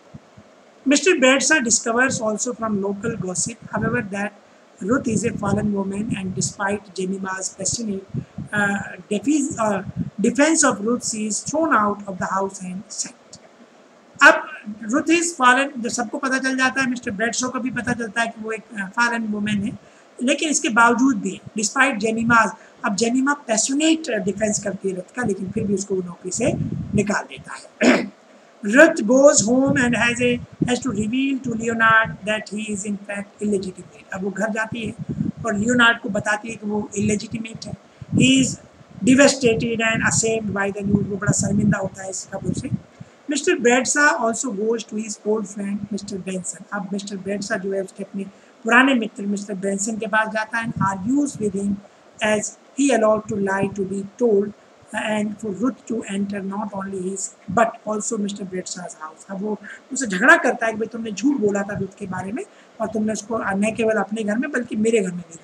Mister Bradshaw discovers also from local gossip, however, that Ruth is a fallen woman, and despite Jemima's passionate uh, defense, uh, defense of Ruth, she is thrown out of the house and sacked. अब Ruth is fallen, जब सबको पता चल जाता है, मिस्टर Bradshaw को भी पता चलता है कि वो एक fallen woman है, लेकिन इसके बावजूद भी डिस्पाइट जेमिमाज, अब जेमिमा पैशनेट डिफेंस करती है रुथ का, लेकिन फिर भी उसको नौकरी से निकाल देता है। Ruth goes home and has a has to reveal to Leonard that he is in fact illegitimate. अब वो घर जाती है और लियोनार्ड को बताती है कि वो इलेजिटिमेट है। He is devastated and ashamed by the news, वो बड़ा शर्मिंदा होता है इस खबर से। Mr Bradshaw also goes to his old friend Mr Benson। अब मिस्टर Bradshaw जो है उसके अपने पुराने मित्र मिस्टर Benson के पास जाता है, argues with him as he allowed to lie to be told and for Ruth to enter not only his but also Mr Bradshaw's house। अब वो उससे झगड़ा करता है कि भाई तुमने झूठ बोला था रुथ के बारे में और तुमने उसको न केवल अपने घर में बल्कि मेरे घर में भी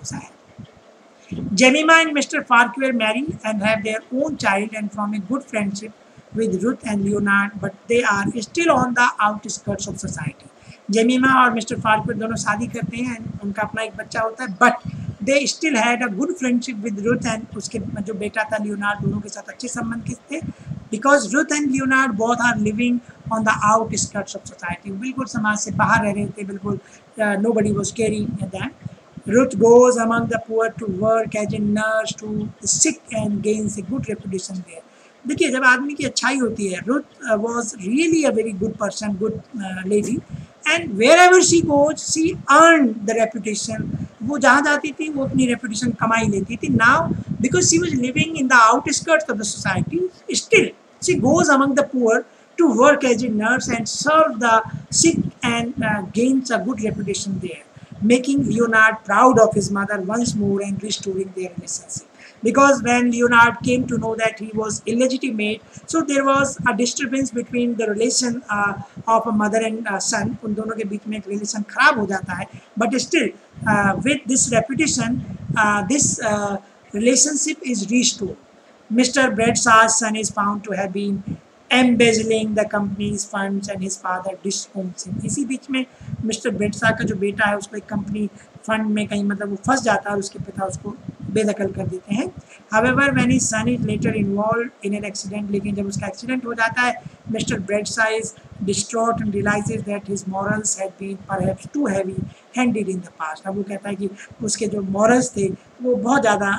घुसाया। Jemima and Mr Farquhar marry and have their own child and form a good friendship with Ruth and Leonard, but they are still on the outskirts of society। Jemima और मिस्टर Farquhar दोनों शादी करते हैं, उनका अपना एक बच्चा होता है, but they still had a good friendship with Ruth and उसके जो बेटा था लियोनार्ड, दोनों के साथ अच्छे संबंध थे, because Ruth and Leonard both are living on the outskirts of society, बिल्कुल समाज से बाहर रह रहे थे, बिल्कुल nobody was caring that. Ruth goes among the poor to work as a nurse to the sick and gains a good reputation there. देखिए, जब आदमी की अच्छाई होती है, Ruth was really a very good person, good lady, and wherever she goes she earned the reputation। वो जहाँ जाती थी वो अपनी रेपुटेशन कमाई लेती थी। Now because she was living in the outskirts of the society, still she goes among the poor to work as a nurse and serve the sick and uh, gains a good reputation there, making Leonard proud of his mother once more and restoring their relationship। Because when Leonard came to know that he was illegitimate, so there was a disturbance between the relation uh, of a mother and uh, son। उन दोनों के बीच में एक रिलेशन खराब हो जाता है, but still uh, with this reputation uh, this uh, relationship is restored। Mister Bradshaw's son is found to have been embezzling the company's funds and his father disowns him। इसी बीच में मिस्टर Bradshaw का जो बेटा है उसको एक कंपनी फंड में कहीं मतलब वो फंस जाता है और उसके पिता उसको बेदखल कर देते हैं। However, when his son is later involved in an accident, लेकिन जब उसका एक्सीडेंट हो जाता है, mister Bradshaw is distraught and realizes that his morals had been perhaps too heavy handed in the past। अब वो कहता है कि उसके जो morals थे वो बहुत ज़्यादा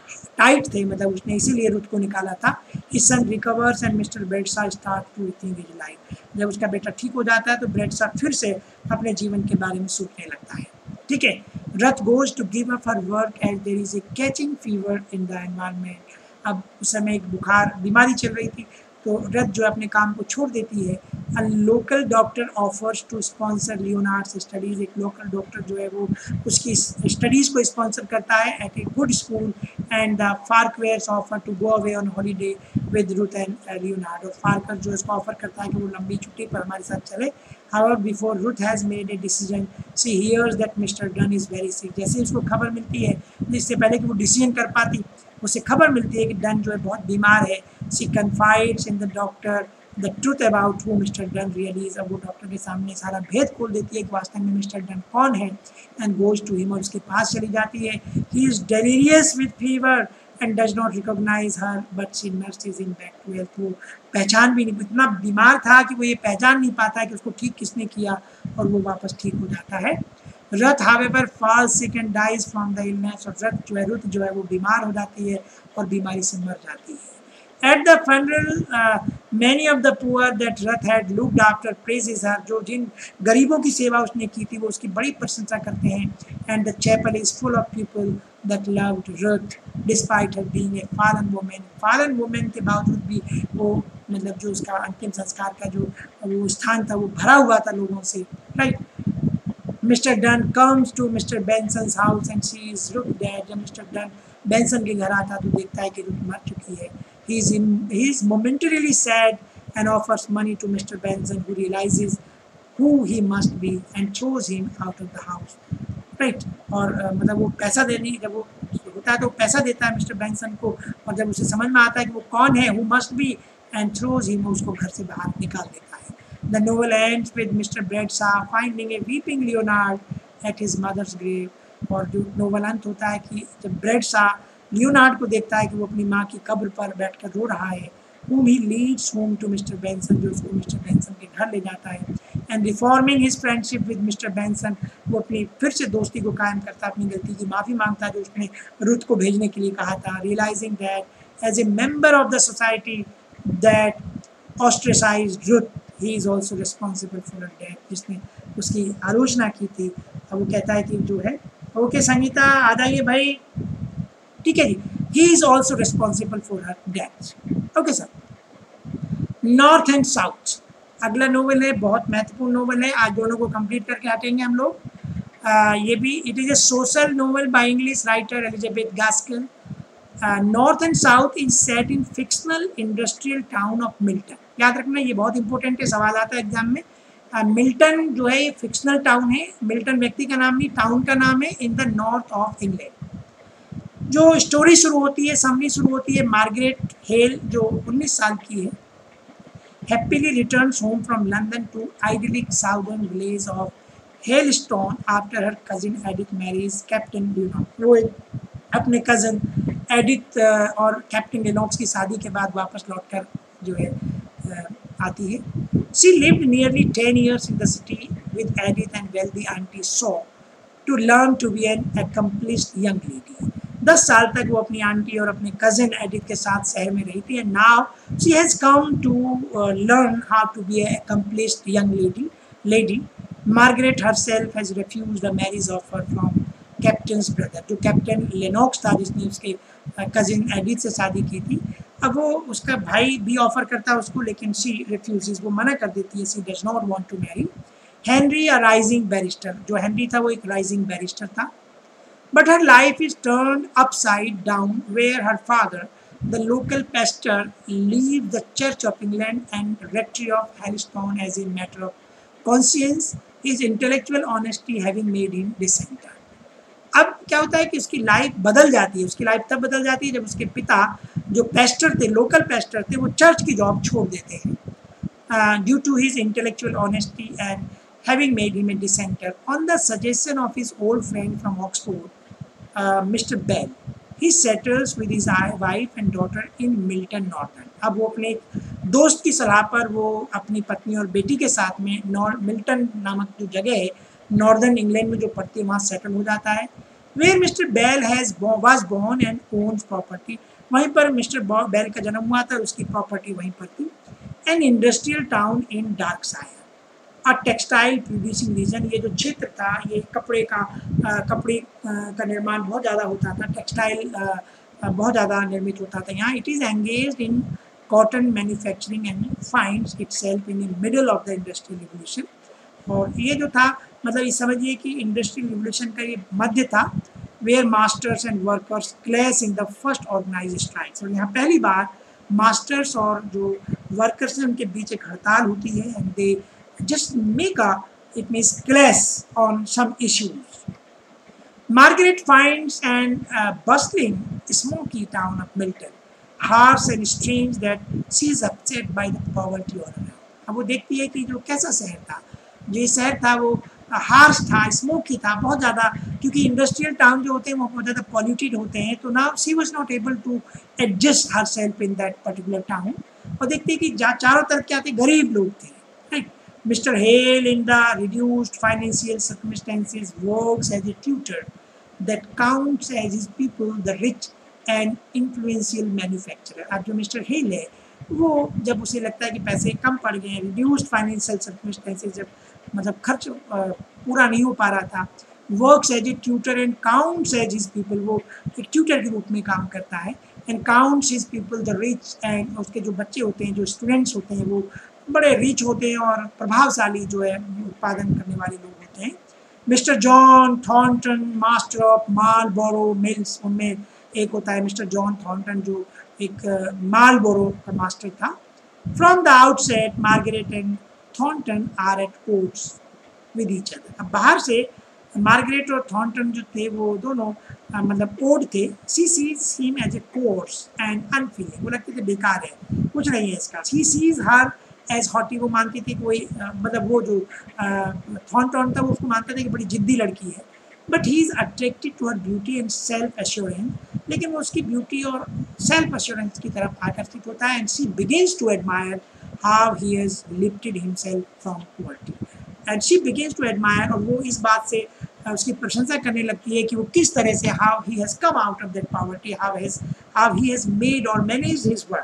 टाइट थे, मतलब उसने इसीलिए रुथ को निकाला था। His son recovers and mister Bradshaw starts to rethink his life। जब उसका बेटा ठीक हो जाता है तो Bradshaw फिर से अपने जीवन के बारे में सोचने लगता है। ठीक है, Ruth goes to give up her work as there is a catching fever in the environment। अब उस समय एक बुखार बीमारी चल रही थी, तो रथ जो अपने काम को छोड़ देती है A local doctor offers to sponsor Leonard's studies. एक local doctor जो है वो उसकी studies को sponsor करता है at a good school, and the Farquhars offer to go away on holiday with Ruth and uh, Leonard. और Farquhar जो इसको offer करता है कि वो लंबी छुट्टी पर हमारे साथ चले. However, before Ruth has made a decision, she hears that Mister Dunn is very sick. जैसे उसको खबर मिलती है, इससे पहले कि वो decision कर पाती, उसे खबर मिलती है कि डन जो है बहुत बीमार है. She confides in the doctor the truth about who Mister Dunn really is. अब वो डॉक्टर के सामने सारा भेद खोल देती है कि वास्तव में मिस्टर डन कौन है. and goes to him, और उसके पास चली जाती है. He is delirious with fever and does not recognize her, but she nurses him back to health. वो पहचान भी नहीं, इतना बीमार था कि वो ये पहचान नहीं पाता कि उसको ठीक किसने किया, और वो वापस ठीक हो जाता है. रथ however falls sick and dies from the illness. और रथ जो है रुत जो है वो बीमार हो जाती है और बीमारी से मर जाती है. At the funeral, uh, many of the poor that Rath had looked after praises her. जो जिन गरीबों की सेवा उसने की थी वो उसकी बड़ी प्रशंसा करते हैं. And the chapel is full of people that loved Ruth despite her being a fallen woman. Fallen woman के बावजूद भी वो मतलब जो उसका अंतिम संस्कार का जो वो स्थान था वो भरा हुआ था लोगों से. Right? Mister Dunn comes to Mister Benson's house and sees Ruth dead. जब Mister Dunn Benson के घर आता तो देखता है कि रुथ मर चुकी है. He is in, he is momentarily sad and offers money to Mister Benson, who realizes who he must be and throws him out of the house. Right? और uh, मतलब वो पैसा देने जब वो होता है तो पैसा देता है मिस्टर बेंसन को, और जब उसे समझ में आता है कि वो कौन है, who must be, and throws him, उसको घर से बाहर निकाल देता है. The novel ends with Mister Bradshaw finding a weeping Leonard at his mother's grave. और जो नोवेल अंत होता है कि जब ब्रैडशॉ लियोनार्ड को देखता है कि वो अपनी माँ की कब्र पर बैठकर रो रहा है. whom he leads home to Mister Benson, जो उसको मिस्टर बेंसन के घर ले जाता है. and reforming his friendship with Mister Benson, वो अपनी फिर से दोस्ती को कायम करता है, अपनी गलती की माफ़ी मांगता है जो उसने रुथ को भेजने के लिए कहा था. realizing that as a member of the society that ostracized Ruth, he is also responsible for her death. जिसने उसकी आलोचना की थी. अब वो कहता है कि जो है ओके संगीता आ जाइए भाई, ठीक है जी. He is also responsible for her death. Okay sir. North and South अगला नोवेल है, बहुत महत्वपूर्ण नोवेल है. आज दोनों को कंप्लीट करके हटेंगे हम लोग. ये भी it is a social novel by English writer Elizabeth Gaskell. North and South is set in fictional industrial town of Milton. याद रखना ये बहुत इंपॉर्टेंट है, सवाल आता है एग्जाम में. मिल्टन uh, जो है ये फिक्शनल टाउन है. मिल्टन व्यक्ति का नाम नहीं, टाउन का नाम है, in the north of England. जो स्टोरी शुरू होती है, समरी शुरू होती है, मार्गरेट हेल जो उन्नीस साल की है, happily returns home from London to idyllic southern village of Helstone after her cousin Edith marries Captain Lennox. वो अपने कज़न एडिथ और कैप्टन लेनॉक्स की शादी के बाद वापस लौटकर जो है आती है. She lived nearly ten years in the city with Edith and wealthy auntie Saw to learn to be an accomplished young lady. दस साल तक वो अपनी आंटी और अपने कज़न एडिथ के साथ शहर में रही थी. And now she has come to uh, learn how to be an accomplished young lady. Lady. Margaret herself has refused the marriage offer from Captain's brother. जो कैप्टन लेनॉक्स था जिसने उसके कज़न एडिथ से शादी की थी, अब वो उसका भाई भी ऑफर करता है उसको, लेकिन शी रिफ्यूजेस, वो मना कर देती है. She does not want to marry Henry, a rising barrister. जो हेनरी था वो एक राइजिंग बैरिस्टर था. But her life is turned upside down where her father the local pastor leave the Church of England and rectory of Helstone as a matter of conscience, his intellectual honesty having made him dissenter. अब क्या होता है कि उसकी लाइफ बदल जाती है. उसकी लाइफ तब बदल जाती है जब उसके पिता जो पेस्टर थे, लोकल पेस्टर थे, वो चर्च की जॉब छोड़ देते हैं due to his intellectual honesty and having made him a dissenter. On the suggestion of his old friend from Oxford mister Bell, he settles with his wife and daughter in Milton northern. अब वो अपने दोस्त की सलाह पर वो अपनी पत्नी और बेटी के साथ में नॉर मिल्टन नामक जो जगह है नॉर्दर्न इंग्लैंड में जो पड़ती है वहाँ सेटल हो जाता है. Where mister Bell has was born and owns property. वहीं पर मिस्टर बेल का जन्म हुआ था, उसकी प्रॉपर्टी वहीं पर थी. An industrial town in Darkshire, a textile producing region. ये जो क्षेत्र था ये कपड़े का आ, कपड़े आ, का निर्माण बहुत ज़्यादा होता था, टेक्सटाइल बहुत ज़्यादा निर्मित होता था यहाँ. It is engaged in cotton manufacturing and finds itself in the middle of the industrial revolution. और ये जो था मतलब ये समझिए कि इंडस्ट्रियल रिवोल्यूशन का ये मध्य था, where masters and workers clash in the first organise strikes. और यहाँ पहली बार मास्टर्स और जो वर्कर्स हैं उनके बीच एक हड़ताल होती है, and they just make a it means clash on some issues. Margaret finds an uh, bustling, smoky town of Milton, harsh and strange that she is upset by the poverty all around. अब वो देखती है कि जो कैसा शहर था, जो शहर था वो हार्श था, स्मोकी था बहुत ज़्यादा, क्योंकि इंडस्ट्रियल टाउन जो होते हैं वो बहुत ज़्यादा पॉल्यूटेड होते हैं, तो now she was not able to adjust herself in that particular town. और देखते हैं कि चारों तरफ क्या थे, गरीब लोग थे, right. Mister Hale in the reduced financial circumstances works as a tutor that counts as his people the rich and influential manufacturer। अब जो मिस्टर हेल है वो जब उसे लगता है कि पैसे कम पड़ गए हैं, रिड्यूस्ड फाइनेंशियल सर्कमस्टेंसेस, जब मतलब खर्च पूरा नहीं हो पा रहा था, works as a tutor and counts as his people, वो एक ट्यूटर के रूप में काम करता है, and counts his people the rich, and उसके जो बच्चे होते हैं, जो स्टूडेंट्स होते हैं, वो बड़े रिच होते हैं और प्रभावशाली जो है उत्पादन करने वाले लोग होते हैं। Mister John Thornton, master of Marlborough mills, उनमें एक होता है मिस्टर जॉन थॉर्नटन जो एक मालबोरो का मास्टर था। From the outset Margaret and Thornton are at odds with each other. अब बाहर से मार्गरेट और थॉर्नटन जो थे वो दोनों आ, मतलब ओड थे। She sees him as a coarse and unfeeling, वो लगते थे बेकार है, कुछ नहीं है इसका। He sees her as haughty, वो मानती थी कि वही मतलब वो जो थॉर्नटन था वो उसको मानता था कि बड़ी जिद्दी लड़की है, but he is attracted to her beauty and self assurance, लेकिन वो उसकी ब्यूटी और सेल्फ एश्योरेंस की तरफ आकर्षित होता है, and she begins to admire how he has lifted himself from poverty, and she begins to admire, और वो इस बात से उसकी प्रशंसा करने लगती है कि वो किस तरह से how he has come out of that poverty, how has how he has made और मैनेज हिज वर्क।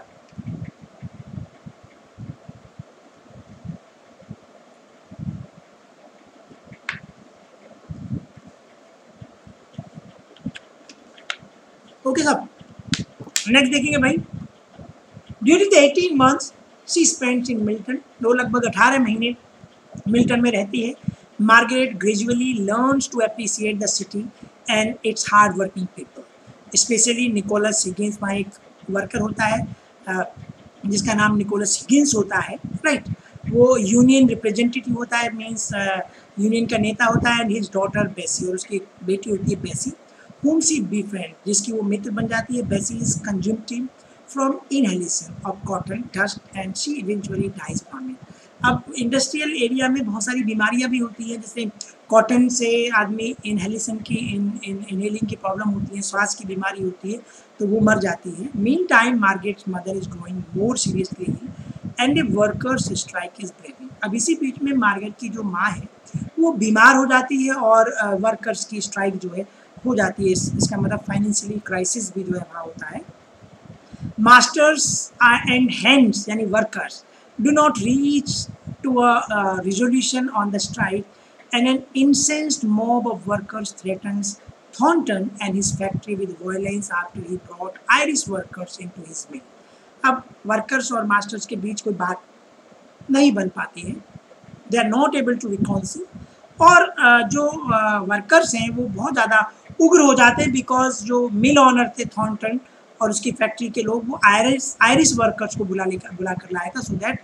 ओके साहब, नेक्स्ट देखेंगे भाई। During the eighteen months she spends in Milton, वो लगभग अठारह महीने मिल्टन में रहती है। Margaret gradually learns to appreciate the city and its hard working people, specially Nicholas Higgins, वहाँ एक वर्कर होता है जिसका नाम निकोलस हिगिंस होता है, राइट। वो यूनियन रिप्रेजेंटेटिव होता है, मीन्स यूनियन का नेता होता है, एंड हिज डॉटर बेसी, और उसकी बेटी होती है बेसी, whom she befriend, जिसकी वो मित्र बन जाती है। बेसी is consumptive from inhalation of cotton dust and she eventually dies from it। अब इंडस्ट्रियल एरिया में बहुत सारी बीमारियां भी होती हैं, जैसे कॉटन से आदमी इनहेलेशन की इन इनहेलिंग की प्रॉब्लम होती है, श्वास की बीमारी होती है, तो वो मर जाती है। Mean time Margaret's mother is growing more seriously and a workers strike is breaking. अब इसी बीच में मार्गरेट की जो माँ है वो बीमार हो जाती है और वर्कर्स की स्ट्राइक जो है हो जाती है। इस, इसका मतलब फाइनेंशियली क्राइसिस भी जो है वहाँ होता है। मास्टर्स एंड हैंड्स यानी workers do not reach to a uh, resolution on the strike, and an incensed mob of workers threatens Thornton and his factory with violence after he brought Irish workers into his mill। अब वर्कर्स और मास्टर्स के बीच कोई बात नहीं बन पाती है, they are not able to reconcile, और uh, जो वर्कर्स uh, हैं वो बहुत ज़्यादा उग्र हो जाते हैं, बिकॉज जो मिल ऑनर थे थॉर्नटन और उसकी फैक्ट्री के लोग वो आयरिश आयरिश वर्कर्स को बुला लेकर बुला कर लाया था, so that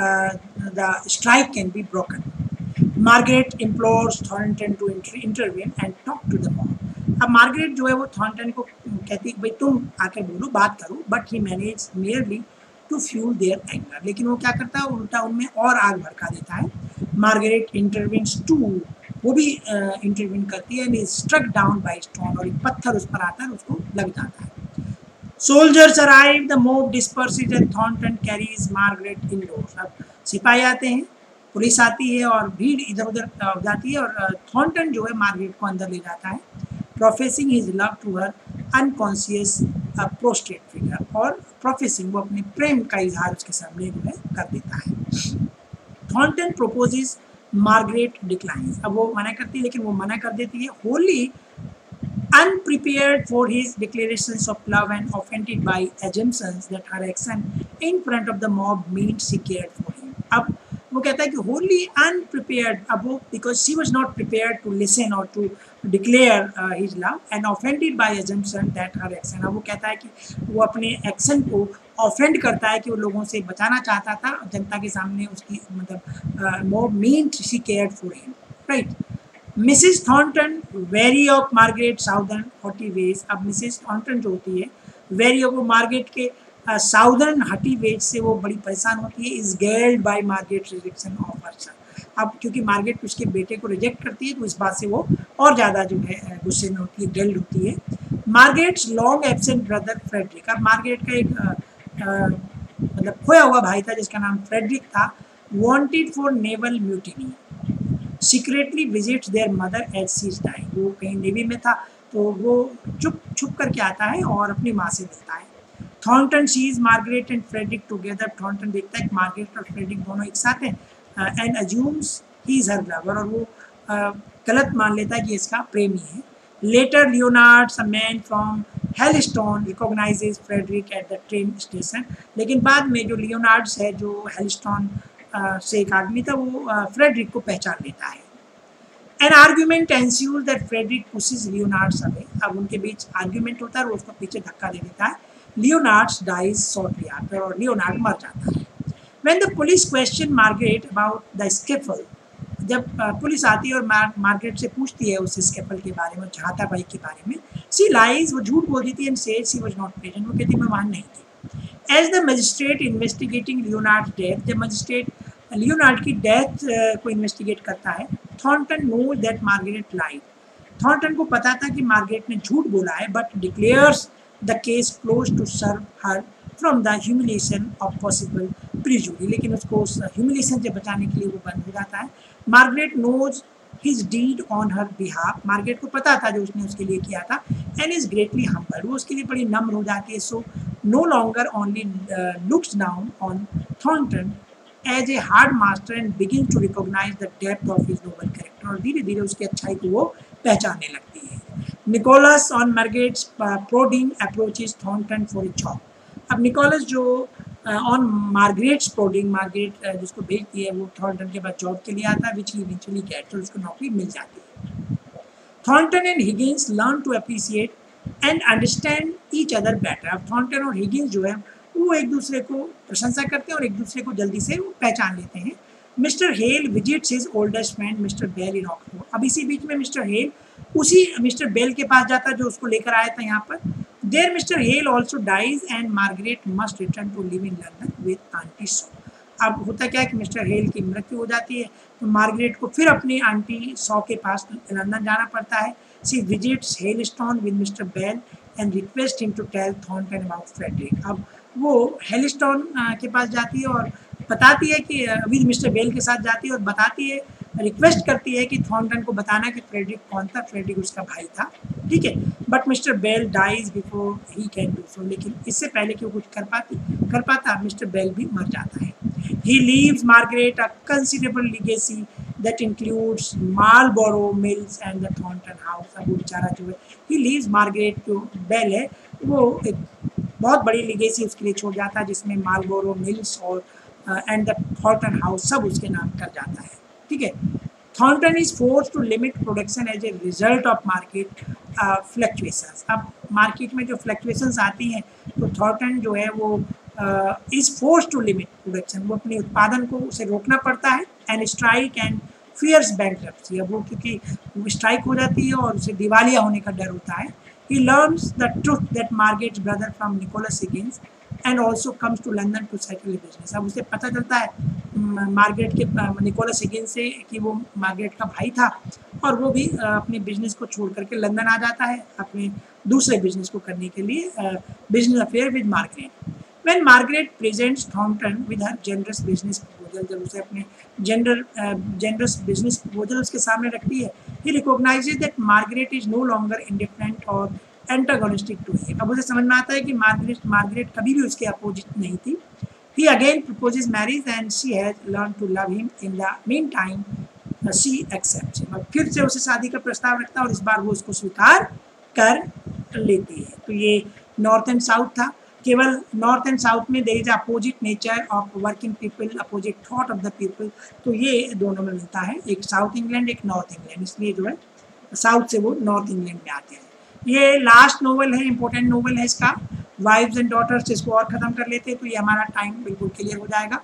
the strike can be broken. Margaret implores Thornton to intervene and talk to the mob. अब मार्गरेट जो है वो थॉर्नटन को कहती है भाई तुम आकर बोलो, बात करो, but he manage merely to fuel their anger, लेकिन वो क्या करता है उल्टा उनमें और आग भड़का देता है। मार्गरेट इंटरवीन्स टू, वो भी इंटरवीन uh, करती है, and struck down by stone, और एक पत्थर उस पर आता है उसको लग जाता है। Soldiers arrive, the mob disperses and Thornton carries Margaret indoors। अब सिपाही आते हैं, पुलिस आती है और भीड़ इधर उधर हो जाती है, और थॉर्नटन जो है मार्गरेट को अंदर ले जाता है, professing his love to her unconscious prostrate figure, और प्रोफेसिंग वो अपने प्रेम का इजहार उसके सामने जो है कर देता है। थॉर्नटन प्रोपोजेस, मार्गरेट डिक्लाइंस, अब वो मना करती है लेकिन वो मना कर देती है। Holi unprepared for his declarations of love and offended by assumptions that her action in front of the mob meant she cared for him. अब वो कहता है कि wholly unprepared, अब वो because she was not prepared to listen or to declare uh, his love and offended by assumption that her action, अब वो कहता है कि वो अपने एक्शन को ऑफेंड करता है कि वो लोगों से बचाना चाहता था जनता के सामने उसकी मतलब mob meant she cared for him, right. Mrs Thornton wary of Margaret southern haughty ways. अब मिसेस थॉर्नटन जो होती है वेरी ऑफ, वो मार्गरेट के साउदर्न हटी वेज से वो बड़ी परेशान होती है. Is galled by Margaret rejection of her son. अब क्योंकि मार्गरेट उसके बेटे को रिजेक्ट करती है तो इस बात से वो और ज़्यादा जो है गुस्से में होती है, गेल्ड होती है. Margaret's long absent brother Frederick. अब मार्गरेट का एक आ, आ, मतलब खोया हुआ भाई था जिसका नाम फ्रेडरिक था. Wanted for naval mutiny, secretly visits their mother as she is dying. वो कहीं नेवी में था तो वो चुप छुप करके आता है और अपनी माँ से मिलता है. Thornton sees Margaret and Frederick together. Thornton देखता है कि मार्गरेट और फ्रेडरिक दोनों एक साथ हैं and assumes he is her lover, और वो uh, गलत मान लेता है कि इसका प्रेमी है. Later Leonards a man from Helstone recognises Frederick at the train station. लेकिन बाद में जो लियोनार्ड्स है जो हेलस्टोन uh, से एक आदमी था वो uh, फ्रेडरिक को पहचान लेता है. An argument ensues that Frederick pushes Leonards away. अब उनके बीच आर्ग्यूमेंट होता है और उसको पीछे धक्का दे देता है. लियोनार्ड्स डाइज शॉर्टली आफ्टर, और लियोनार्ड मर जाता है. When the police question Margaret about the scuffle. जब पुलिस आती है और मार, मार्गरेट से पूछती है उस स्केफल के बारे में, हाथापाई के बारे में, सी लाइज, वो झूठ बोल देती है and says she was not present. वो कहती है मैं वहाँ नहीं थी. As the magistrate investigating Leonard death. जब मजिस्ट्रेट लियोनार्ड की डेथ को इन्वेस्टिगेट करता है, Thornton knows that Margaret lied. Thornton को पता था कि मार्गरेट ने झूठ बोला है, but declares the case close to serve her from the humiliation of possible perjury. लेकिन उसको उस ह्यूमिलेशन से बचाने के लिए वो बंद हो जाता है. Margaret knows his deed on her behalf. Margaret को पता था जो उसने उसके लिए किया था. And is greatly humbled. वो उसके लिए बड़ी नम्र हो जाती है. So no longer only looks down on Thornton as a hard master and begin to recognise the depth of his noble character. और धीरे धीरे उसकी अच्छाई को वो पहचानने लगती है. Nicholas on Margaret's prodding approaches Thornton for a job. अब निकोलस जो ऑन मार्गरेट्स प्रोडिंग, मार्गरेट जिसको भेजती है वो थॉर्नटन के पास जॉब के लिए आता है, विच ही इवेंचुअली गेट्स, और उसको नौकरी मिल जाती है. Thornton and Higgins learn to appreciate and understand each other better. अब थॉर्नटन और हिगिंस जो है वो एक दूसरे को प्रशंसा करते हैं और एक दूसरे को जल्दी से पहचान लेते हैं. Mister Hale visits his oldest friend mister Bell in Oxford. अब इसी बीच में मिस्टर हेल उसी मिस्टर बेल के पास जाता है जो उसको लेकर आया था यहाँ पर. There mister Hale also dies and Margaret must return to live in London with aunt Shaw. अब होता क्या है कि मिस्टर हेल की मृत्यु हो जाती है तो मार्गरेट को फिर अपनी आंटी सॉ के पास लंदन जाना पड़ता है. She visits Helstone with mister Bell and request him to tell Thornton about Frederick. अब वो हेलस्टोन के पास जाती है और बताती है कि विद मिस्टर बेल के साथ जाती है और बताती है, रिक्वेस्ट करती है कि थॉर्नटन को बताना कि फ्रेडरिक कौन था. फ्रेडरिक उसका भाई था, ठीक है. But mister Bell dies before he can do so. लेकिन इससे पहले कि वो कुछ कर पाती कर पाता मिस्टर बेल भी मर जाता है. He leaves Margaret a considerable legacy that includes Marlborough Mills and the Thornton house. अब वो बेचारा जो है ही लीव्स मार्गरेट जो बेल है वो एक बहुत बड़ी लीगेसी उसके लिए छोड़ जाता है जिसमें मार्लबोरो मिल्स और एंड द थॉर्नटन हाउस सब उसके नाम कर जाता है, ठीक है. Thornton is force to limit production as a result of market fluctuations. अब मार्केट में जो फ्लक्चुएशंस आती हैं तो थॉर्नटन जो है वो is force to limit production. वो अपने उत्पादन को उसे रोकना पड़ता है. And strike and fears bankruptcy. अब वो क्योंकि स्ट्राइक हो जाती है और उसे दिवालिया होने का डर होता है. He learns the truth that Margaret's brother from Nicholas Higgins and also comes to London to settle a business. अब उसे पता चलता है मार्गरेट के निकोलस हिगिंस से कि वो मार्गरेट का भाई था और वो भी अपने बिजनेस को छोड़ करके लंदन आ जाता है अपने दूसरे बिजनेस को करने के लिए, business affair with Margaret. When Margaret presents Thornton with her generous business proposal, जब उसे अपने general generous business proposal उसके सामने रखती है, he recognizes that Margaret is no longer indifferent or antagonistic to him. अब उसे समझ में आता है कि मार्गरेट मार्गरेट कभी भी उसके अपोजिट नहीं थी. He again proposes marriage and she has learned to love him. In the meantime, she accepts him. अब फिर से उसे शादी का प्रस्ताव रखता है और इस बार वो उसको स्वीकार कर लेती है। तो ये नॉर्थ एंड साउथ था। केवल नॉर्थ एंड साउथ में there is opposite nature of working people, opposite thought of the people, तो ये दोनों में मिलता है, एक साउथ इंग्लैंड एक नॉर्थ इंग्लैंड, इसलिए जो है साउथ से वो नॉर्थ इंग्लैंड में आते हैं। ये लास्ट नोवेल है, इंपॉर्टेंट नोवेल है इसका, वाइफ्स एंड डॉटर्स। इसको और ख़त्म कर लेते हैं तो ये हमारा टाइम बिल्कुल क्लियर हो जाएगा।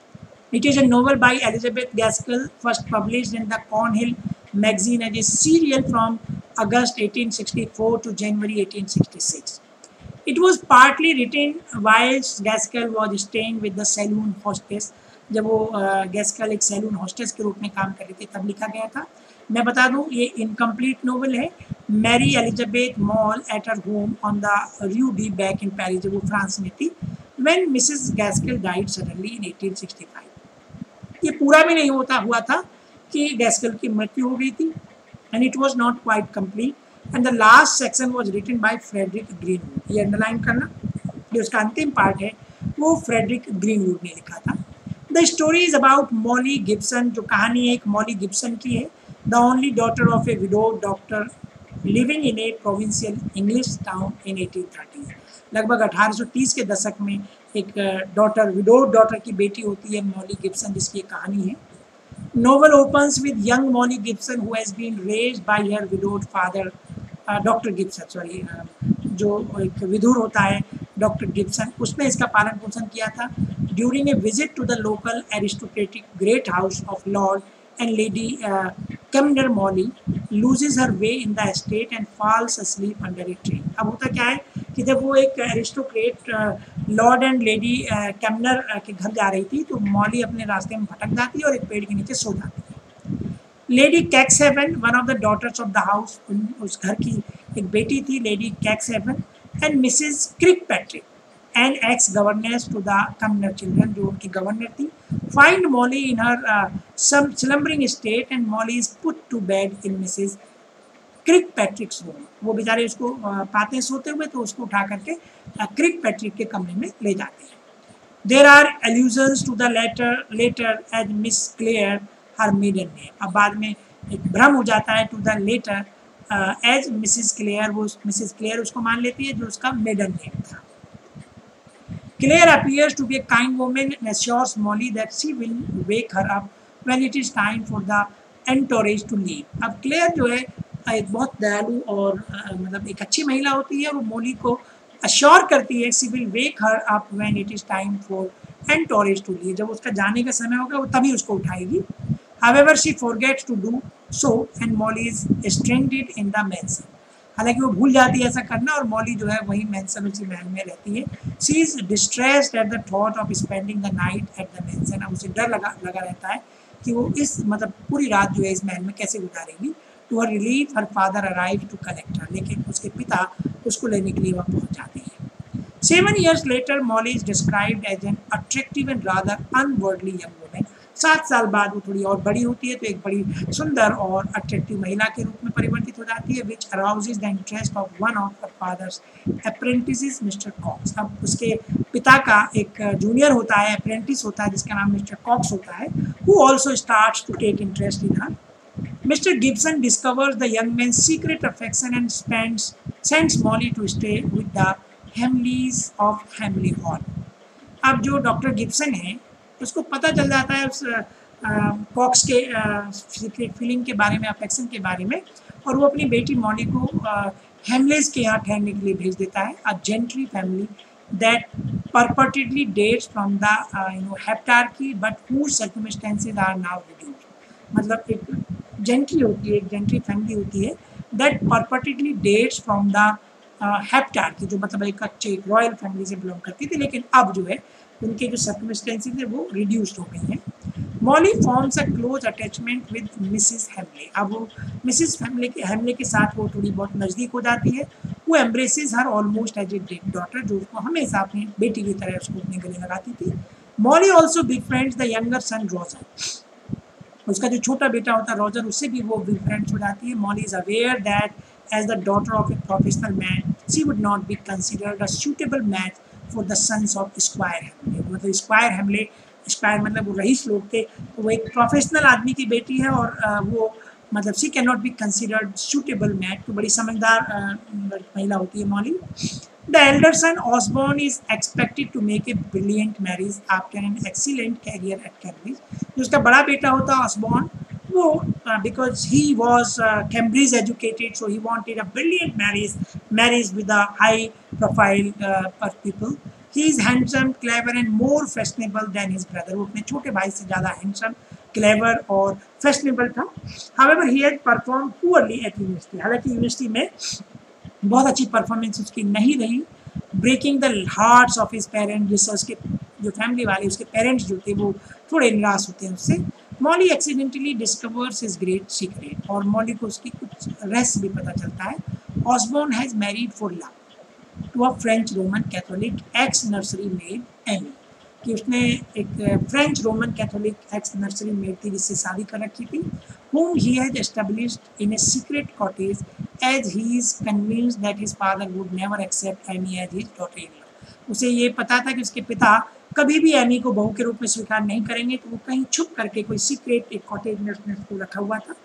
It is a novel by Elizabeth Gaskell, first published in the Cornhill magazine as a serial from August eighteen sixty four to January eighteen sixty-six. It was partly written whilst Gaskell was staying with the saloon hostess. जब वो गैस्केल एक सैलून हॉस्टेस के रूप में काम कर रही थी तब लिखा गया था। मैं बता दूं ये इनकम्प्लीट नोवेल है। Mary Elizabeth Mohl at her home on the rue de Bac in Paris, जब वो फ्रांस में थी, when Mrs Gaskell died suddenly in eighteen sixty five. ये पूरा भी नहीं होता हुआ था कि गैस्केल की मृत्यु हो गई थी, and it was not quite complete, and the last section was written by Frederick Greenwood. ये अंडरलाइन करना, जो उसका अंतिम पार्ट है वो फ्रेडरिक ग्रीनवुड ने लिखा था। The story is about Molly Gibson, जो कहानी है एक मॉली गिब्सन की है, the only daughter of a widowed doctor living in a provincial English town in eighteen thirty. लगभग अठारह सौ तीस के दशक में एक डॉटर, विडोड डॉटर की बेटी होती है मॉली गिब्सन, जिसकी एक कहानी है। Novel opens with young Molly Gibson who has been raised by her widowed father, uh, Doctor Gibson, sorry, uh, जो एक विधुर होता है डॉक्टर गिब्सन, उसने इसका पालन पोषण किया था। During a visit to the local aristocratic great house of Lord and Lady Cumnor, Molly loses her way in the estate and falls asleep under a tree. अब होता क्या है कि जब वो एक aristocrat Lord and Lady Cumnor के घर जा रही थी तो मॉली अपने रास्ते में भटक जाती है और एक पेड़ के नीचे सो जाती है। Lady Cuxhaven, one of the daughters of the house, उस घर की एक बेटी थी Lady Cuxhaven, and Mrs Kirkpatrick and ex governess to the Cumnor children, जो उनकी गवर्नर थी, find Molly in her some slumbering state and Molly is put to bed in Mrs Kirkpatrick's room. वो बेचारे उसको पाते सोते हुए तो उसको उठा करके क्रिकपैट्रिक के कमरे में ले जाते हैं। There are allusions to the latter latter as Miss Clare her maiden name. अब बाद में एक भ्रम हो जाता है to the latter as Mrs Clare, वो मिसिस क्लेयर उसको मान लेती है जो उसका मेडन नेम था। Claire appears to be a kind woman and assures Molly that she will wake her up when it is time for the entourage to leave. अब क्लेयर जो है एक बहुत दयालु और uh, मतलब एक अच्छी महिला होती है, वो मोली को अश्योर करती है she will wake her up when it is time for entourage to leave, जब उसका जाने का समय होगा वो तभी उसको उठाएगी। However she forgets to do so and Molly is stranded in the mansion. हालांकि वो भूल जाती है ऐसा करना और मॉली जो है वही मैंसन, उसी महल में रहती है। She is distressed at the thought of spending the night at the mansion. अब उसे डर लगा लगा रहता है कि वो इस मतलब पूरी रात जो है इस महल में कैसे गुजारेगी। To her relief her father arrive to collect her, लेकिन उसके पिता उसको लेने के लिए वहाँ पहुँच जाते हैं। Seven years later Molly is described as an attractive and rather unworldly young woman. सात साल बाद वो थोड़ी और बड़ी होती है तो एक बड़ी सुंदर और अट्रैक्टिव महिला के रूप में परिवर्तित हो जाती है, which arouses the interest of one of her father's apprentice Mr Coxe. अब उसके पिता का एक जूनियर होता है, अप्रेंटिस होता है जिसका नाम मिस्टर कॉक्स होता है, who also starts to take interest in her. Mister Gibson discovers the young man's secret affection and spends, sends Molly to stay with the Hamleys of Hamley Hall. अब जो डॉक्टर गिब्सन है उसको पता चल जाता है उस कॉक्स के सीक्रेट फीलिंग के बारे में, अफेक्शन के बारे में, और वो अपनी बेटी मॉली को हेमलेस के यहाँ ठहरने के लिए भेज देता है। A gentry family that purportedly dates from the you know Heptarchy but whose circumstances are now reduced. मतलब एक जेंट्री होती है, एक जेंट्री फैमिली होती है that purportedly dates from the Heptarchy, जो मतलब एक अच्छे एक रॉयल फैमिली से बिलोंग करती थी, लेकिन अब जो है उनके जो सर्कमस्टेंसेस है वो रिड्यूस्ड हो गई हैं। Molly forms a close attachment with Mrs Hamley. अब वो मिसिस हेमले के हेमले के साथ वो थोड़ी बहुत नज़दीक हो जाती है। वो embraces her almost as a daughter, जो उसको हमेशा अपनी बेटी की तरह उसको अपने गले लगाती थी। Molly also befriends the younger son Roger. उसका जो छोटा बेटा होता है रॉजर, उससे भी वो बिग फ्रेंड्स हो जाती है। Molly is aware that as the daughter of a professional man she would not be considered a suitable match for the sons of Squire Hamley. मतलब स्क्वायर हेमले, स्क्वायर मतलब वो रईस लोग थे, तो वो एक प्रोफेशनल आदमी की बेटी है और वो मतलब she can not be considered suitable mate, तो बड़ी समझदार महिला होती है Molly. The elder son Osborne is expected to make a brilliant marriage after an excellent career at Cambridge. जो उसका बड़ा बेटा होता है ऑसबॉर्न, वो because he was Cambridge educated, so he wanted a brilliant marriage marriage with a high profile people. He is handsome, clever and more fashionable than his brother. वो अपने छोटे भाई से ज़्यादा handsome, clever और fashionable था। However, he had performed poorly at university. हालांकि यूनिवर्सिटी में बहुत अच्छी परफॉर्मेंस उसकी नहीं रही, breaking the hearts of his parents, जिससे उसके जो फैमिली वाले उसके पेरेंट्स जो थे वो थोड़े निराश होते हैं उससे। Molly accidentally discovers his great secret, और मॉली को उसकी कुछ रहस्य भी पता चलता है। Osborne has married for love to a French Roman Catholic ex nursery maid Aimee, कि उसने एक French Roman Catholic ex nursery maid थी जिससे शादी कर रखी थी, whom he had established in a secret cottage as he is convinced that his father would never accept Amy as his daughter-in-law. उसे ये पता था कि उसके पिता कभी भी एमी को बहू के रूप में स्वीकार नहीं करेंगे, तो वो कहीं छुप करके कोई सीक्रेट एक कॉटेज में उसने उसको रखा हुआ था।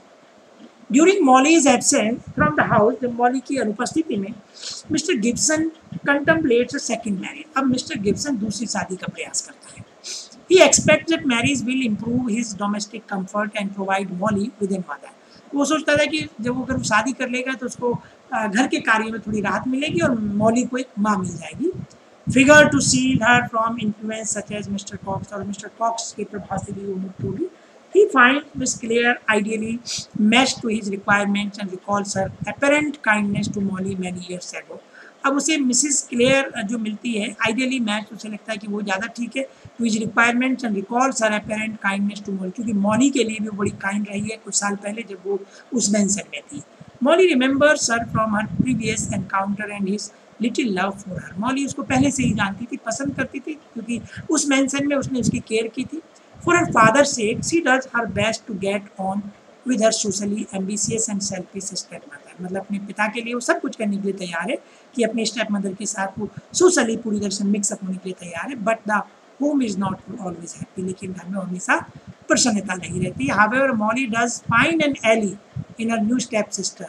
During Molly's absence from the house, जब मॉली की अनुपस्थिति में Mr Gibson contemplates a second marriage. अब मिस्टर गिब्सन दूसरी शादी का प्रयास करता है। He expects that marriage will improve his domestic comfort and provide Molly with a mother. वो सोचता था कि जब वो अगर वो शादी कर लेगा तो उसको घर के कार्य में थोड़ी राहत मिलेगी और मॉली को एक माँ मिल जाएगी। Figure to shield her from influence such as Mr Coxe, और मिस्टर कॉक्स के प्रभाव से भी वो मुक्त होगी। He finds Miss Clare ideally matched to his requirements and recalls her apparent kindness to Molly many years ago. अब उसे मिसिस क्लेयर जो मिलती है आइडियली मैच, उसे लगता है कि वो ज़्यादा ठीक है, to his requirements and recalls her apparent kindness to Molly, क्योंकि मॉली के लिए भी बड़ी काइंड रही है कुछ साल पहले जब वो उस मैंसन में थी। Molly remembers her from her previous encounter and his little love for her. Molly उसको पहले से ही जानती थी, पसंद करती थी, क्योंकि उस मैंसन में उसने उसकी केयर की थी। For her father's sake, she does her best to get on with her socially ambitious and selfish stepmother. मतलब अपने पिता के लिए वो सब कुछ करने के लिए तैयार है कि अपने स्टेप मदर के साथ वो सोशली पूरी तरह से मिक्सअप होने के लिए तैयार है, but the home is not always happy, लेकिन घर में हमेशा प्रसन्नता नहीं रहती। However, Molly does find an ally in her new step sister,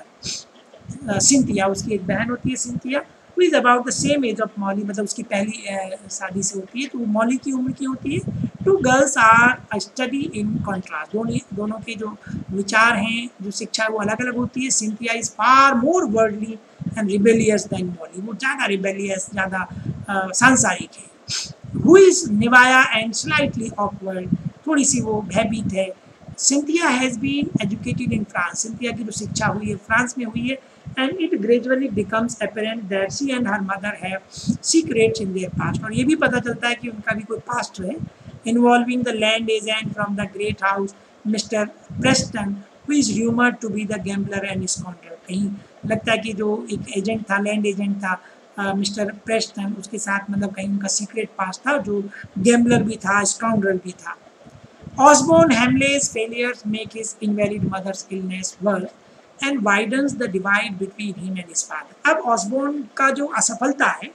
Cynthia, उसकी एक बहन होती है Cynthia, who is about the same age of Molly, मतलब उसकी पहली शादी से होती है, तो वो मॉली की उम्र की होती है। Two girls are a study in contrast. दोनों दोनों के जो विचार हैं, जो शिक्षा है वो अलग अलग होती है। Cynthia is far more worldly and rebellious than Molly, वो ज़्यादा रिबेलियस, ज़्यादा सांसारिक है। Who is naive and slightly awkward, थोड़ी सी वो भयभीत है। Cynthia has been educated in France, Cynthia की जो शिक्षा हुई है फ्रांस में हुई है, and it gradually becomes apparent that she and her mother have secrets in their past, और ये भी पता चलता है कि उनका भी कोई पास्ट है, involving the land agent from the great house, Mr Preston, who is rumored to be the gambler and scoundrel. कहीं लगता है कि जो एक एजेंट था, लैंड एजेंट था मिस्टर प्रेस्टन, उसके साथ मतलब कहीं उनका सीक्रेट पास्ट था, जो गैम्बलर भी था, स्काउंड्रल भी था। Osborne Hamley's failures make his invalid mother's illness worse and widens the divide between him and his father. अब ऑसबोर्न का जो असफलता है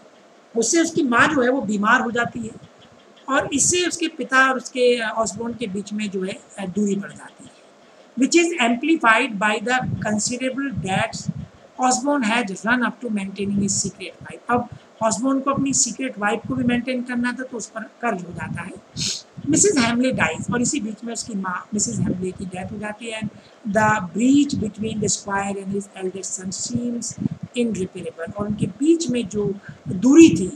उससे उसकी माँ जो है वो बीमार हो जाती है, और इससे उसके पिता और उसके ऑसबोर्न के बीच में जो है दूरी बढ़ जाती है, which is amplified by the considerable debts Osborne had run up to maintaining his secret wife. अब ऑसबोर्न को अपनी सीक्रेट वाइफ को भी मेंटेन करना था, तो उस पर कर्ज हो जाता है। मिसेस हैमले डाइज, और इसी बीच में उसकी माँ मिसेस हैमले की डेथ हो जाती है, and the breach between the squire and his eldest son seems irreparable, और उनके बीच में जो दूरी थी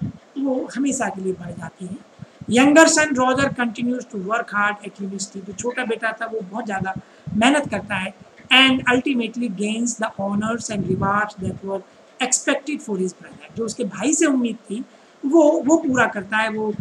वो हमेशा के लिए बढ़ जाती है। Younger son Roger continues to work hard at university, जो छोटा बेटा था वो बहुत ज़्यादा मेहनत करता है, and ultimately gains the honours and rewards that were expected for his brother, जो उसके भाई से उम्मीद थी वो वो पूरा करता है, वो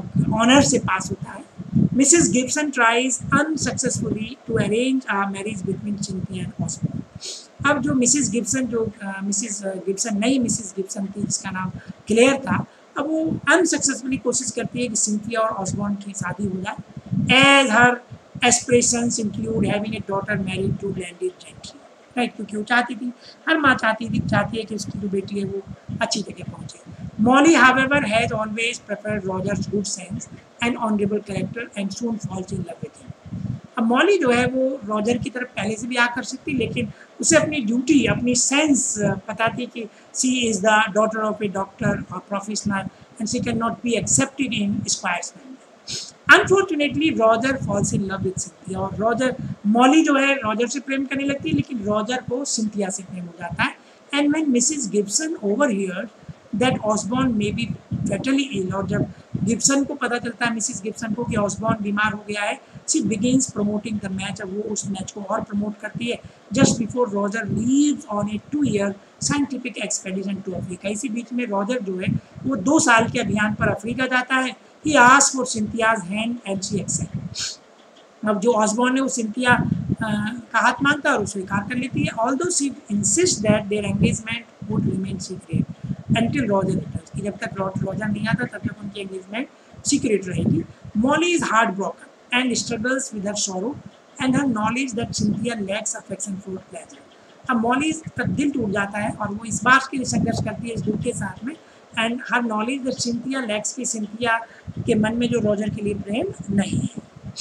ऑनर से पास होता है। Mrs Gibson tries unsuccessfully to arrange a marriage between Cynthia and Osborne. अब जो मिसेस गिब्सन जो मिसेस गिब्सन नई मिसेस गिब्सन थी जिसका नाम क्लेयर था, अब वो अनसक्सेसफुली कोशिश करती है कि सिंथिया और ऑसबोर्न की शादी हो जाए, as her aspirations include having a daughter married to landed gentry, right, क्योंकि वो चाहती थी, हर माँ चाहती थी चाहती है कि उसकी जो बेटी है वो अच्छी जगह पहुँचे। Molly, however, has always preferred Roger's good sense and honorable character and soon falls in love with him. अब मॉली जो है वो रॉजर की तरफ पहले से भी आकर्षित थी, लेकिन उसे अपनी ड्यूटी, अपनी सेंस पता थी कि she is the daughter of a doctor और professional and she can not be accepted in squire's family. Unfortunately Roger falls in love with Cynthia, और रॉजर, मॉली जो है रॉजर से प्रेम करने लगती है, लेकिन रॉजर को सिंथिया से प्रेम हो जाता है। And when Mrs Gibson overheard that Osborne may be fatally ill, और जब गिब्सन को पता चलता है, मिसेस गिब्सन को, कि ऑसबॉर्न बीमार हो गया है, she begins promoting the match, अब वो उस मैच को और प्रमोट करती है। Just before Roger leaves on a two year scientific expedition to Africa, इसी बीच में रॉजर जो है वो दो साल के अभियान पर अफ्रीका जाता है। He asks for Cynthia's hand and she accept, अब जो ऑसबॉर्न है वो सिंथिया का हाथ मांगता है और उसे स्वीकार कर लेती है। Although she insist that their engagement would remain secret until Roger returns, कि जब तक रॉजर नहीं आता तब तक उनकी एंगेजमेंट सीक्रेट रहेगी। Molly is heart broken and struggles with her sorrow and her knowledge that Cynthia lacks affection for pleasure। अब मॉली का दिल टूट जाता है और वो इस बात के लिए संघर्ष करती है इस दुख के साथ में, and her knowledge that Cynthia lacks, की सिंथिया के मन में जो रॉजर के लिए प्रेम नहीं है।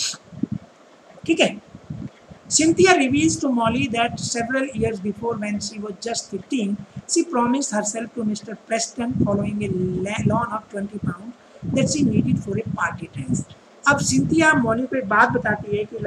ठीक है, Cynthia reveals to Molly that several years before, when she was just fifteen, she promised herself to Mister Preston following a loan of twenty pounds that she needed for a party dress। अब सिंथिया मॉली को एक बात बताती है कि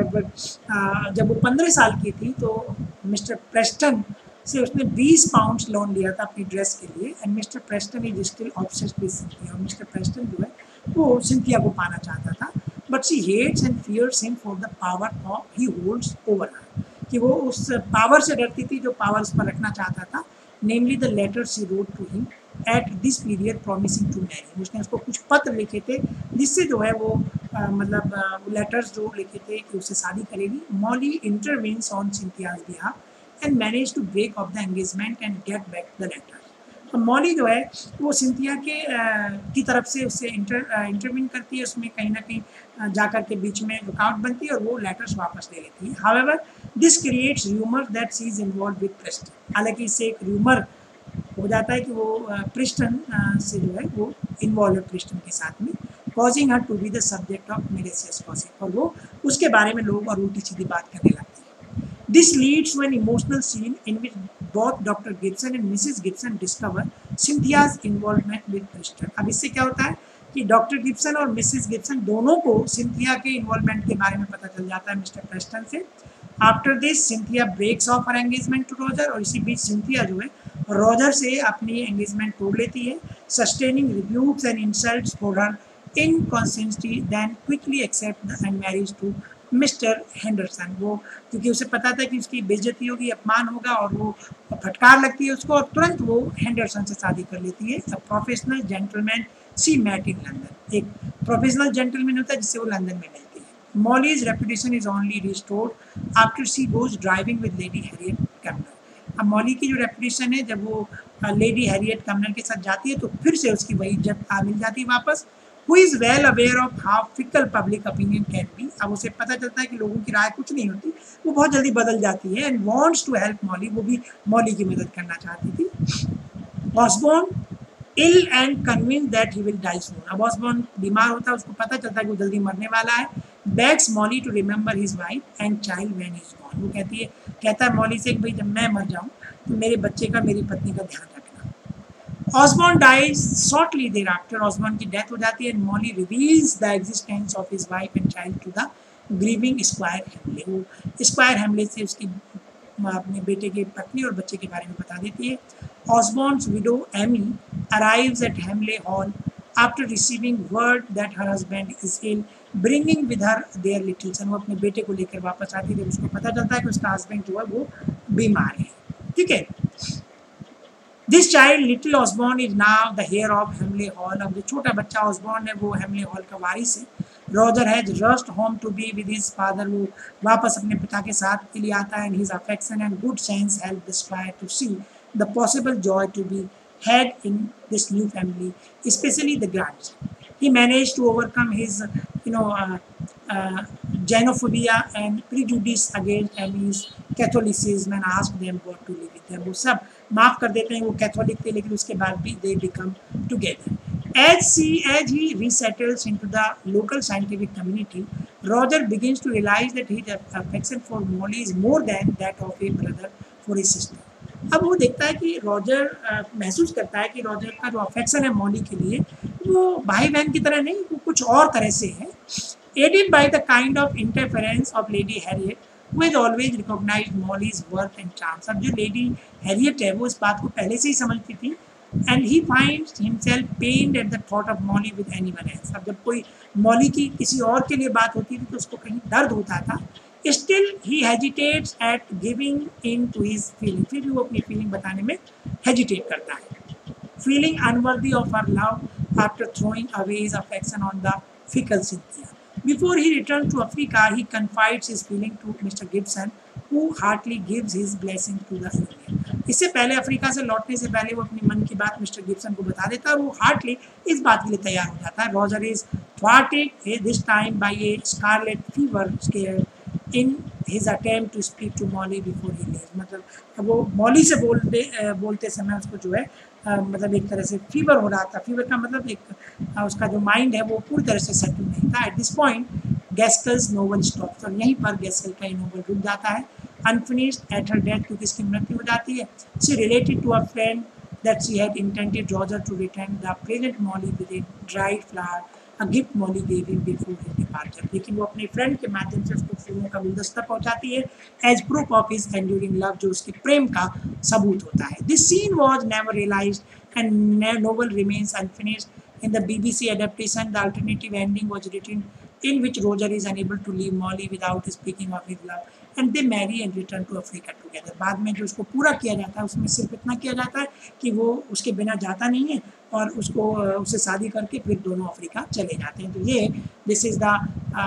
लगभग जब वो पंद्रह साल की थी तो मिस्टर प्रेस्टन से उसने बीस पाउंड्स लोन लिया था अपनी ड्रेस के लिए, and Mr Preston is still obsessed with Cynthia, और मिस्टर प्रेस्टन जो है वो सिंथिया को पाना चाहता था, but she hates and fears him for the power of he holds over her, कि वो उस पावर से डरती थी जो पावर उस पर रखना चाहता था, namely the letter she wrote to him at this period promising to marry. उसने उसको कुछ पत्र लिखे थे जिससे जो है वो आ, मतलब लेटर्स जो लिखे थे कि उससे शादी करेगी। Molly intervenes on Cynthia's behalf and manage to break off the engagement and get back the letter. तो मॉली जो है वो सिंथिया के आ, की तरफ से उससे इंटर इंटरवीन करती है, उसमें कहीं ना कहीं जाकर के बीच में रुकावट बनती है और वो लेटर्स वापस ले लेती है। However this creates rumour that she is involve with Preston, हालांकि इससे एक र्यूमर हो जाता है कि वो प्रिस्टन से जो है वो इन्वॉल्व है प्रिस्टन के साथ में, causing her to be the subject of malicious gossip, और वो उसके बारे में लोग और उल्टी सीधी बात करने लगते हैं। This leads to an emotional scene in which both doctor Gibson and Mrs Gibson discover Cynthia's involvement with Preston. अब इससे क्या होता है कि डॉक्टर गिब्सन और मिसेस गिब्सन दोनों को सिंथिया के इन्वॉल्वमेंट के बारे में पता चल जाता है मिस्टर प्रेस्टन से। After this Cynthia breaks off her engagement to Roger, और इसी बीच सिंथिया जो है रॉजर से अपनी एंगेजमेंट तोड़ लेती है, sustaining rebukes and insults for her inconsistency, then quickly accept and marriage to Mr Henderson. वो क्योंकि उसे पता था कि उसकी बेइज्जती होगी, अपमान होगा, और वो फटकार लगती है उसको, और तुरंत वो हेंडरसन से शादी कर लेती है। A professional gentleman she met in London, एक प्रोफेशनल जेंटलमैन होता है जिससे वो लंदन में मिलती है। Molly's reputation is only restored after she goes driving with Lady Harriet Cumnor। अब मॉली की जो रेपुटेशन है जब वो लेडी हैरियट कमनर के साथ जाती है तो फिर से उसकी वही इज्जत मिल जाती है वापस। Who is well aware of how fickle public opinion can be। अब उसे पता चलता है कि लोगों की राय कुछ नहीं होती, वो बहुत जल्दी बदल जाती है, and wants to help Molly, वो भी मॉली की मदद करना चाहती थी। Osborne ill and convinced that he will die soon। अब Osborne बीमार होता है, उसको पता चलता है कि वो जल्दी मरने वाला है। Begs Molly to remember his wife and child when he is gone। वो कहती है कहता है मॉली से कि भाई जब मैं मर जाऊं तो मेरे बच्चे का, मेरी पत्नी का ध्यान रखना। Osborne dies shortly thereafter। Osborne की डेथ हो जाती है, and Molly reveals the existence of his wife and child to the grieving Squire Hamley। वो Squire Hamley से उसकी अपने बेटे की पत्नी और बच्चे के बारे में बता देती है। Osborne's widow Amy arrives at Hamley Hall after receiving word that her husband is ill, bringing with her their little son। वो अपने बेटे को लेकर वापस आती है जब उसको पता चलता है कि उसका हस्बैंड जो है वो बीमार है। ठीक है, this child little Osborne is now the heir of Hamley Hall. अब जो छोटा बच्चा ऑसबॉर्न है वो हेमले हॉल का वारिस है। Roger has rushed home to be with his father. वो वापस अपने पिता के साथ के लिए आता है, and his affection and good sense help the squire to see the possible joy to be had in this new family, especially the grandson। He managed to overcome his, you know, uh, uh, xenophobia and prejudice against Amy's Catholicism and asked them what to live with them। वो सब माफ कर देते हैं, वो कैथोलिक थे लेकिन उसके बाद भी they become together। As she as he resettles into the local scientific community, Roger begins to realize that his affection for Molly is more than that of a brother for his sister. अब वो देखता है कि रॉजर महसूस करता है कि रॉजर का जो अफेक्शन है मॉली के लिए वो भाई बहन की तरह नहीं, वो कुछ और तरह से है. Aided by the kind of interference of Lady Harriet, who has always recognized Molly's worth and charms. अब जो लेडी हैरियट है वो इस बात को पहले से ही समझती थी. And he finds himself pained at the thought of Molly with anyone else. अब जब कोई मॉली की किसी और के लिए बात होती थी तो उसको कहीं दर्द होता था. Still he hesitates at giving in to his feeling. फिर भी वो अपनी फीलिंग बताने में hesitate करता है. Feeling unworthy of her love after throwing away his affection on the fickle Cynthia. Before he returns to Africa, he confides his feeling to Mister Gibson, who heartily gives his blessing to the union. इससे पहले अफ्रीका से लौटने से पहले वो अपनी मन की बात मिस्टर गिब्सन को बता देता है और वो हार्टली इस बात के लिए तैयार हो जाता है. Roger is thwarted this time by a scarlet fever scare in his attempt to speak to Molly before he leaves. मतलब वो मॉली से बोलते बोलते समय उसको जो है आ, मतलब एक तरह से फीवर हो रहा था. फीवर का मतलब एक आ, उसका जो माइंड है वो पूरी तरह से सेटल नहीं था. At this point Gaskell's novel stops और यहीं पर गैस्कल का नोवेल रुक जाता है. Unfinished at her death क्योंकि इसकी मृत्यु हो जाती है. She related to a friend that she had intended Roger to return the present Molly with a dried flower, a gift Molly gave him before his departure. लेकिन वो अपने फ्रेंड के माध्यम से उसको फूलों का गुलदस्ता पहुंचाती है as proof of his enduring love, जो उसके प्रेम का सबूत होता है. This scene was never realized and novel remains unfinished. In the B B C adaptation, the alternative ending was written in which Roger is unable to leave Molly without speaking of his love. And they marry and return to Africa together. बाद में जो उसको पूरा किया जाता है उसमें सिर्फ इतना किया जाता है कि वो उसके बिना जाता नहीं है और उसको उससे शादी करके फिर दोनों अफ्रीका चले जाते हैं. तो ये this is the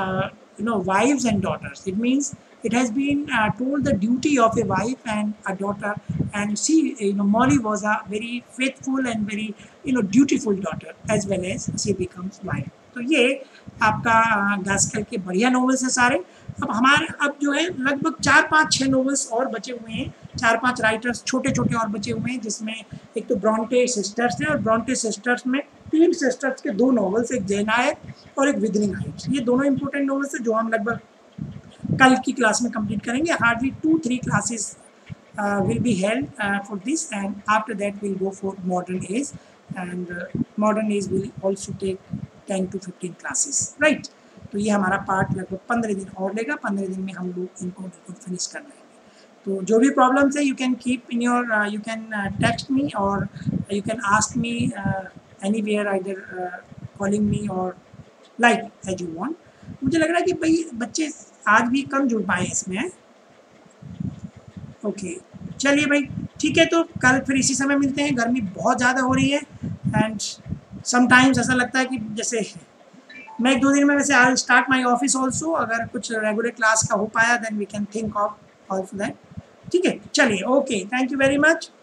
you know wives and daughters. It means it has been uh, told the duty of a wife and a daughter, and she, you know, Molly was a very faithful and very, you know, dutiful daughter as well as she becomes wife. तो ये आपका गास्केल के बढ़िया नॉवेल्स हैं सारे. अब हमारे अब जो है लगभग चार पाँच छः नॉवेल्स और बचे हुए हैं. चार पांच राइटर्स छोटे छोटे और बचे हुए हैं, जिसमें एक तो ब्रॉन्टे सिस्टर्स हैं और ब्रॉन्टे सिस्टर्स में तीन सिस्टर्स के दो नॉवेल्स, एक जैन नायक और एक विदरिंग हाइट्स. ये दोनों इंपॉर्टेंट नॉवेल्स हैं जो हम लगभग कल की क्लास में कंप्लीट करेंगे. Hardly two three classes will be held for this and after that will go for modern age and modern age will also take ten to fifteen classes, right. तो ये हमारा पार्ट लगभग पंद्रह दिन और लेगा. पंद्रह दिन में हम लोग इनको बिल्कुल फिनिश कर लेंगे. तो जो भी प्रॉब्लम्स है you can keep in your you can text me और you can ask me anywhere, either calling me और लाइक एज यू वांट. मुझे लग रहा है कि भाई बच्चे आज भी कम जुड़ पाए इसमें. ओके चलिए भाई ठीक है, तो कल फिर इसी समय मिलते हैं. गर्मी बहुत ज़्यादा हो रही है एंड समटाइम्स ऐसा लगता है कि जैसे मैं एक दो दिन में वैसे I start my office also. अगर कुछ रेगुलर क्लास का हो पाया then we can think of also that. ठीक है चलिए, okay, thank you very much.